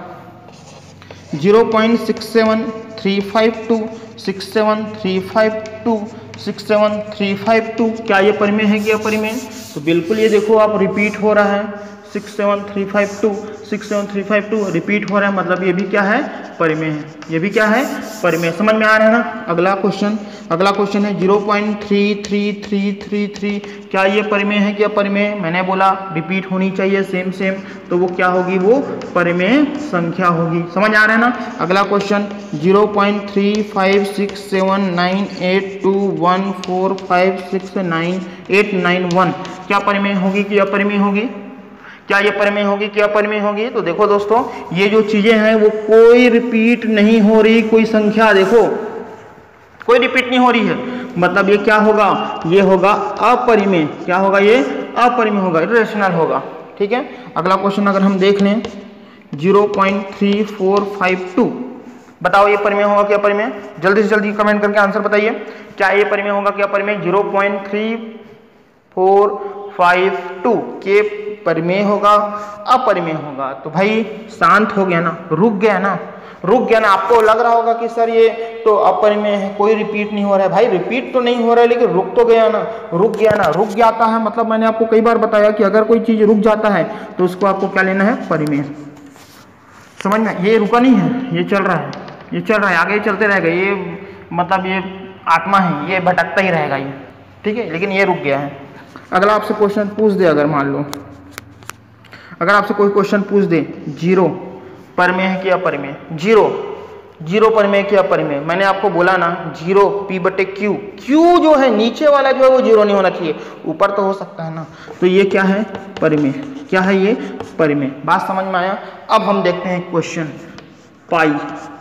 zero point six seven three five two six seven three five two six seven three five two, क्या ये परिमेय है कि अपरिमेय। तो बिल्कुल ये देखो आप रिपीट हो रहा है, six seven three five two six seven three five two repeat हो रहा है, मतलब ये भी क्या है, परिमेय है, ये भी क्या है, परिमेय। समझ में आ रहा है ना। अगला क्वेश्चन, अगला क्वेश्चन है zero point three three three three three, क्या ये परिमेय है क्या परिमेय। मैंने बोला रिपीट होनी चाहिए सेम सेम, तो वो क्या होगी, वो परिमेय संख्या होगी। समझ आ रहा है ना। अगला question zero point three five six seven nine eight two one four five six nine eight nine one, क्या परिमेय होगी कि अपरिमेय होगी, क्या ये परिमेय होगी क्या अपरिमेय होगी। तो देखो दोस्तों, ये जो चीजें हैं वो कोई रिपीट नहीं हो रही, कोई संख्या देखो कोई रिपीट नहीं हो रही है, मतलब ये क्या होगा, ये होगा अपरिमेय, क्या होगा, ये अपरिमेय होगा, इरेशनल होगा, ठीक है। अगला क्वेश्चन अगर हम देख लें zero point three four five two, बताओ ये परिमेय होगा क्या अपरिमेय, जल्दी से जल्दी कमेंट करके आंसर बताइए, क्या ये परिमेय होगा क्या अपरिमेय। Zero point three four five two के परिमेय होगा अपरिमेय होगा। तो भाई शांत हो गया ना, रुक गया ना, रुक गया ना। आपको लग रहा होगा कि सर ये तो अपरिमेय है, कोई रिपीट नहीं हो रहा है। भाई रिपीट तो नहीं हो रहा है, लेकिन रुक तो गया ना, रुक गया ना, रुक जाता है मतलब मैंने आपको कई बार बताया कि अगर कोई चीज रुक जाता है तो उसको आपको क्या लेना है, परिमेय। समझ में, ये रुका नहीं है, ये चल रहा है, ये चल रहा है, आगे चलते रहेगा, ये मतलब ये आत्मा है, ये भटकता ही रहेगा ये, ठीक है, लेकिन ये रुक गया है। अगला आपसे क्वेश्चन पूछ दे, अगर मान लो अगर आपसे कोई क्वेश्चन पूछ दे जीरो परिमेय है कि अपरिमेय, जीरो जीरो परिमेय कि अपरिमेय, मैंने आपको बोला ना जीरो पी बटे क्यू, क्यू जो है नीचे वाला जो है वो जीरो नहीं होना चाहिए, ऊपर तो हो सकता है ना, तो ये क्या है, परिमेय, क्या है ये, परिमेय। बात समझ में आया। अब हम देखते हैं क्वेश्चन पाई,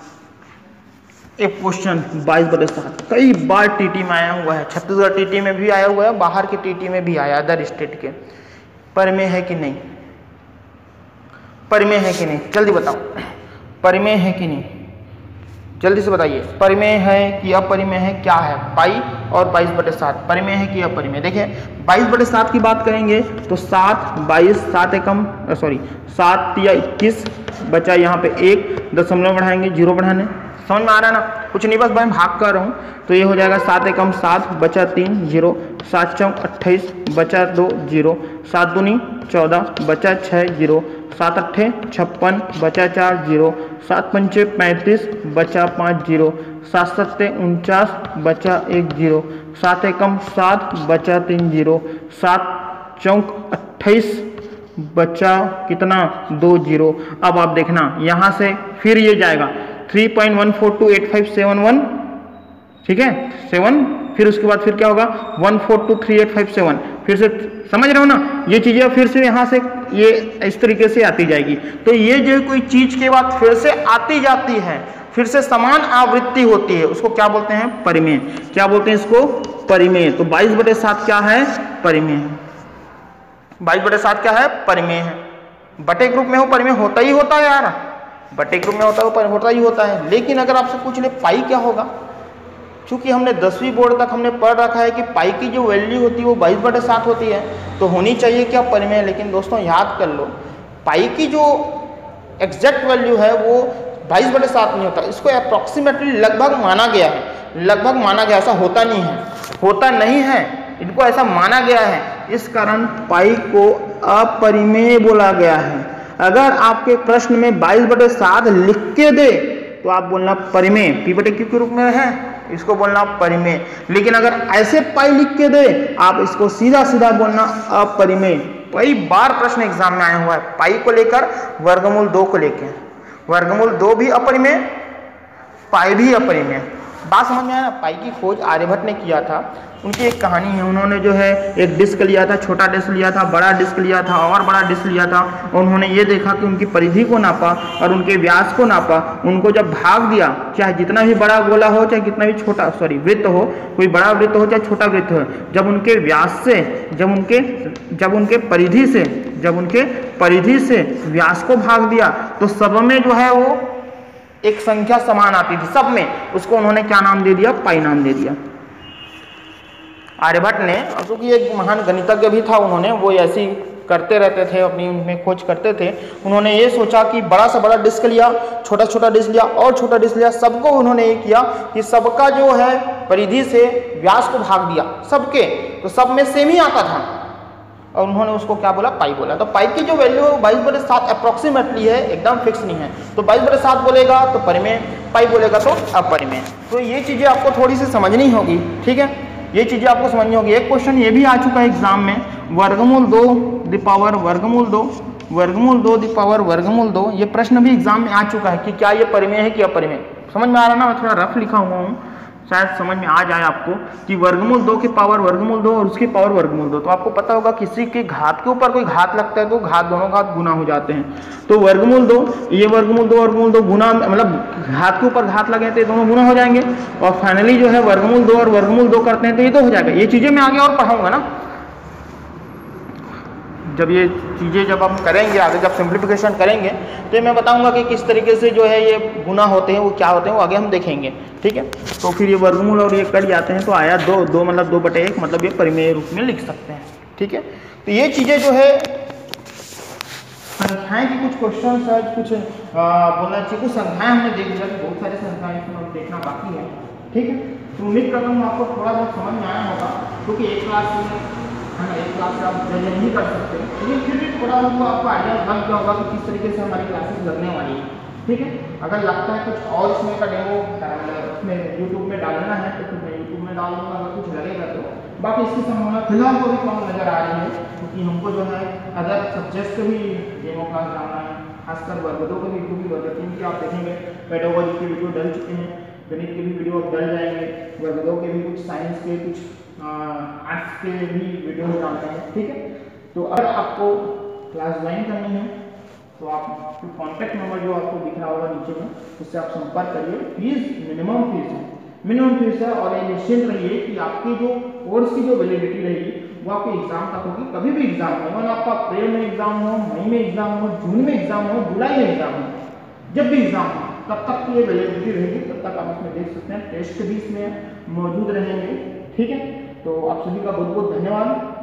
एक क्वेश्चन बाईस बटे सात, कई बार टीटी में आया हुआ है, छत्तीसगढ़ टीटी में भी आया हुआ है, बाहर के टीटी में भी आया, अदर स्टेट के। परिमेय है कि नहीं, परिमेय है कि नहीं, जल्दी बताओ, परिमेय है कि नहीं, जल्दी से बताइए, परिमेय है कि अपरिमेय है, क्या है, पाई और बाईस बटे सात, परिमेय है कि अपरिमेय। देखिए बाईस बटे सात की बात करेंगे तो सात, बाईस, सात एकम सॉरी सात या इक्कीस, बचा यहाँ पे एक, दशमलव बढ़ाएंगे, जीरो बढ़ाने, समझ में आ रहा है ना, कुछ नहीं बस मैं भाग कर रहा हूँ, तो ये हो जाएगा सात एकम सात, बचा तीन, जीरो, सात चौक अट्ठाईस, बचा दो, जीरो, सात दूनी चौदह, बचा छः, जीरो, सात अट्ठे छप्पन, बचा चार, जीरो, सात पंचे पैंतीस, बचा पाँच, जीरो, सात सत्ते उनचास, बचा एक, जीरो, सात एकम सात, बचा तीन, जीरो, सात चौक अट्ठाईस, बचा कितना, दो, जीरो। अब आप देखना यहाँ से फिर ये जाएगा three point one four two eight five seven one, ठीक है, सेवन, फिर उसके बाद फिर क्या होगा, one four two three eight five seven, फिर से समझ रहे हो ना, ये चीजें फिर से यहाँ से ये इस तरीके से आती जाएगी। तो ये जो कोई चीज के बाद फिर से आती जाती है, फिर से समान आवृत्ति होती है, उसको क्या बोलते हैं? परिमेय। क्या बोलते हैं इसको? परिमेय। तो बाईस बटे सात क्या है? परिमेय है। बाईस बटे सात क्या है? परिमेय है। बटे ग्रुप में हो परिमेय होता ही होता है यार, बटे ग्रुप में होता है होता ही होता है। लेकिन अगर आपसे पूछ ले पाई क्या होगा, चूंकि हमने दसवीं बोर्ड तक हमने पढ़ रखा है कि पाई की जो वैल्यू होती है वो बाईस बटे सात होती है, तो होनी चाहिए क्या? परिमेय। लेकिन दोस्तों याद कर लो, पाई की जो एग्जैक्ट वैल्यू है वो बाईस बटे सात नहीं होता, इसको अप्रॉक्सीमेटली लगभग माना गया है, लगभग माना गया, ऐसा होता नहीं है, होता नहीं है, इनको ऐसा माना गया है, इस कारण पाई को अपरिमेय बोला गया है। अगर आपके प्रश्न में बाईस बटे सात लिख के दे तो आप बोलना परिमेय, पी बटे क्यू के रूप में है, इसको बोलना परिमेय। लेकिन अगर ऐसे पाई लिख के दे आप इसको सीधा सीधा बोलना अपरिमेय। कई बार प्रश्न एग्जाम में आया हुआ है पाई को लेकर, वर्गमूल दो को लेकर, वर्गमूल दो भी अपरिमेय, पाई भी अपरिमेय। बात समझ में आया? पाई की खोज आर्यभट्ट ने किया था, उनकी एक कहानी है, उन्होंने जो है एक डिस्क लिया था, छोटा डिस्क लिया था, बड़ा डिस्क लिया था और बड़ा डिस्क लिया था, और उन्होंने ये देखा कि उनकी परिधि को नापा और उनके व्यास को नापा, उनको जब भाग दिया, चाहे जितना भी बड़ा गोला हो चाहे कितना भी छोटा सॉरी वृत्त हो, कोई बड़ा वृत्त हो चाहे छोटा वृत्त हो, जब उनके व्यास से जब उनके जब उनके परिधि से जब उनके परिधि से व्यास को भाग दिया तो सब में जो है वो एक संख्या समान आती थी, सब में। उसको उन्होंने क्या नाम दे दिया? पाई नाम दे दिया आर्यभट्ट ने। क्योंकि एक महान गणितज्ञ भी था, उन्होंने वो ऐसी करते रहते थे, अपनी उनमें खोज करते थे। उन्होंने ये सोचा कि बड़ा से बड़ा डिस्क लिया, छोटा छोटा डिस्क लिया और छोटा डिस्क लिया, सबको उन्होंने ये किया कि सबका जो है परिधि से व्यास को भाग दिया सबके, तो सब में सेम ही आता था, और उन्होंने उसको क्या बोला? पाई बोला। तो पाई की जो वैल्यू है बाईस बटे सात अप्रोक्सीमेटली है, एकदम फिक्स नहीं है। तो बाईस बटे सात बोलेगा तो परिमेय, पाई बोलेगा तो अपरिमेय। तो ये चीज़ें आपको थोड़ी सी समझनी होगी, ठीक है, ये चीज़ें आपको समझनी होगी। एक क्वेश्चन ये भी आ चुका है एग्जाम में, वर्गमूल दो द पावर वर्गमूल दो वर्गमूल दो द पावर वर्गमूल दो, ये प्रश्न भी एग्जाम में आ चुका है कि क्या ये परिमेय है कि अपरिमेय। समझ में आ रहा है ना? मैं थोड़ा रफ लिखा हुआ हूँ, शायद समझ में आ जाए आपको कि वर्गमूल दो की पावर वर्गमूल दो और उसकी पावर वर्गमूल दो। तो आपको पता होगा किसी के घात के ऊपर कोई घात लगता है तो घात दोनों घात गुना हो जाते हैं। तो वर्गमूल दो, ये वर्गमूल दो वर्गमूल दो गुना, मतलब घात के ऊपर घात लगे तो ये दोनों गुना हो जाएंगे, और फाइनली जो है वर्गमूल दो और वर्गमूल दो करते हैं तो ये तो हो जाएगा। ये चीज़ें मैं आगे और पढ़ाऊंगा ना, जब ये चीज़ें जब हम करेंगे आगे, जब सिंप्लीफिकेशन करेंगे तो मैं बताऊंगा कि किस तरीके से जो है ये गुना होते हैं, वो क्या होते हैं, वो आगे हम देखेंगे, ठीक है। तो फिर ये वर्गमूल और ये कट जाते हैं तो आया दो, दो मतलब दो बटे एक, मतलब ये परिमेय रूप में लिख सकते हैं, ठीक है। तो ये चीज़ें जो है संख्याएं की कुछ क्वेश्चन शायद कुछ बोलना चाहिए, कुछ संख्याएं हमने देख लिया, बहुत सारी संख्याएं इसमें देखना बाकी है, ठीक है। तो उम्मीद करता हूँ आपको थोड़ा बहुत समझ में आया होगा, क्योंकि एक क्लास में है ना, एक क्लास से आप जज नहीं कर सकते, लेकिन फिर भी थोड़ा बहुत आपको आइडिया बन गया होगा कि किस तरीके से हमारी क्लासेस लगने वाली है, ठीक है। अगर लगता है कुछ और इसमें का डेमो उसमें यूट्यूब में डालना है तो फिर मैं यूट्यूब में डाल दूँगा, अगर कुछ लगेगा तो। बाकी इसकी संभावना फिलहाल तो भी कम नज़र आ रही है, क्योंकि हमको जो है अदर सब्जेक्ट के भी डेमो क्लास डालना है, खासकर वर्ग दो के भी, क्योंकि वर्ग तीन की आप देखेंगे पेडागोजी की वीडियो डल चुके हैं, गणित के भी वीडियो अब डल जाएंगे, वर्ग दो के भी कुछ, साइंस के कुछ, आर्ट्स के भी वीडियो डालते हैं, ठीक है। तो अगर आपको क्लास ज्वाइन करनी है तो आप कॉन्टैक्ट नंबर जो आपको दिख रहा होगा नीचे में, उससे आप संपर्क करिए। फीस मिनिमम फीस है, मिनिमम फीस है, और ये निश्चिंत रहिए कि आपकी जो कोर्स की जो वैलिडिटी रहेगी वो आपके एग्जाम तक होगी। कभी भी एग्जाम हो, मतलब आपका अप्रैल में एग्जाम हो, मई में एग्जाम हो, जून में एग्जाम हो, जुलाई में एग्जाम हो, जब भी एग्जाम हो तब तक की ये वैलिडिटी रहेगी, तब तक आप इसमें देख सकते हैं, टेस्ट भी इसमें मौजूद रहेंगे, ठीक है। तो आप सभी का बहुत बहुत धन्यवाद।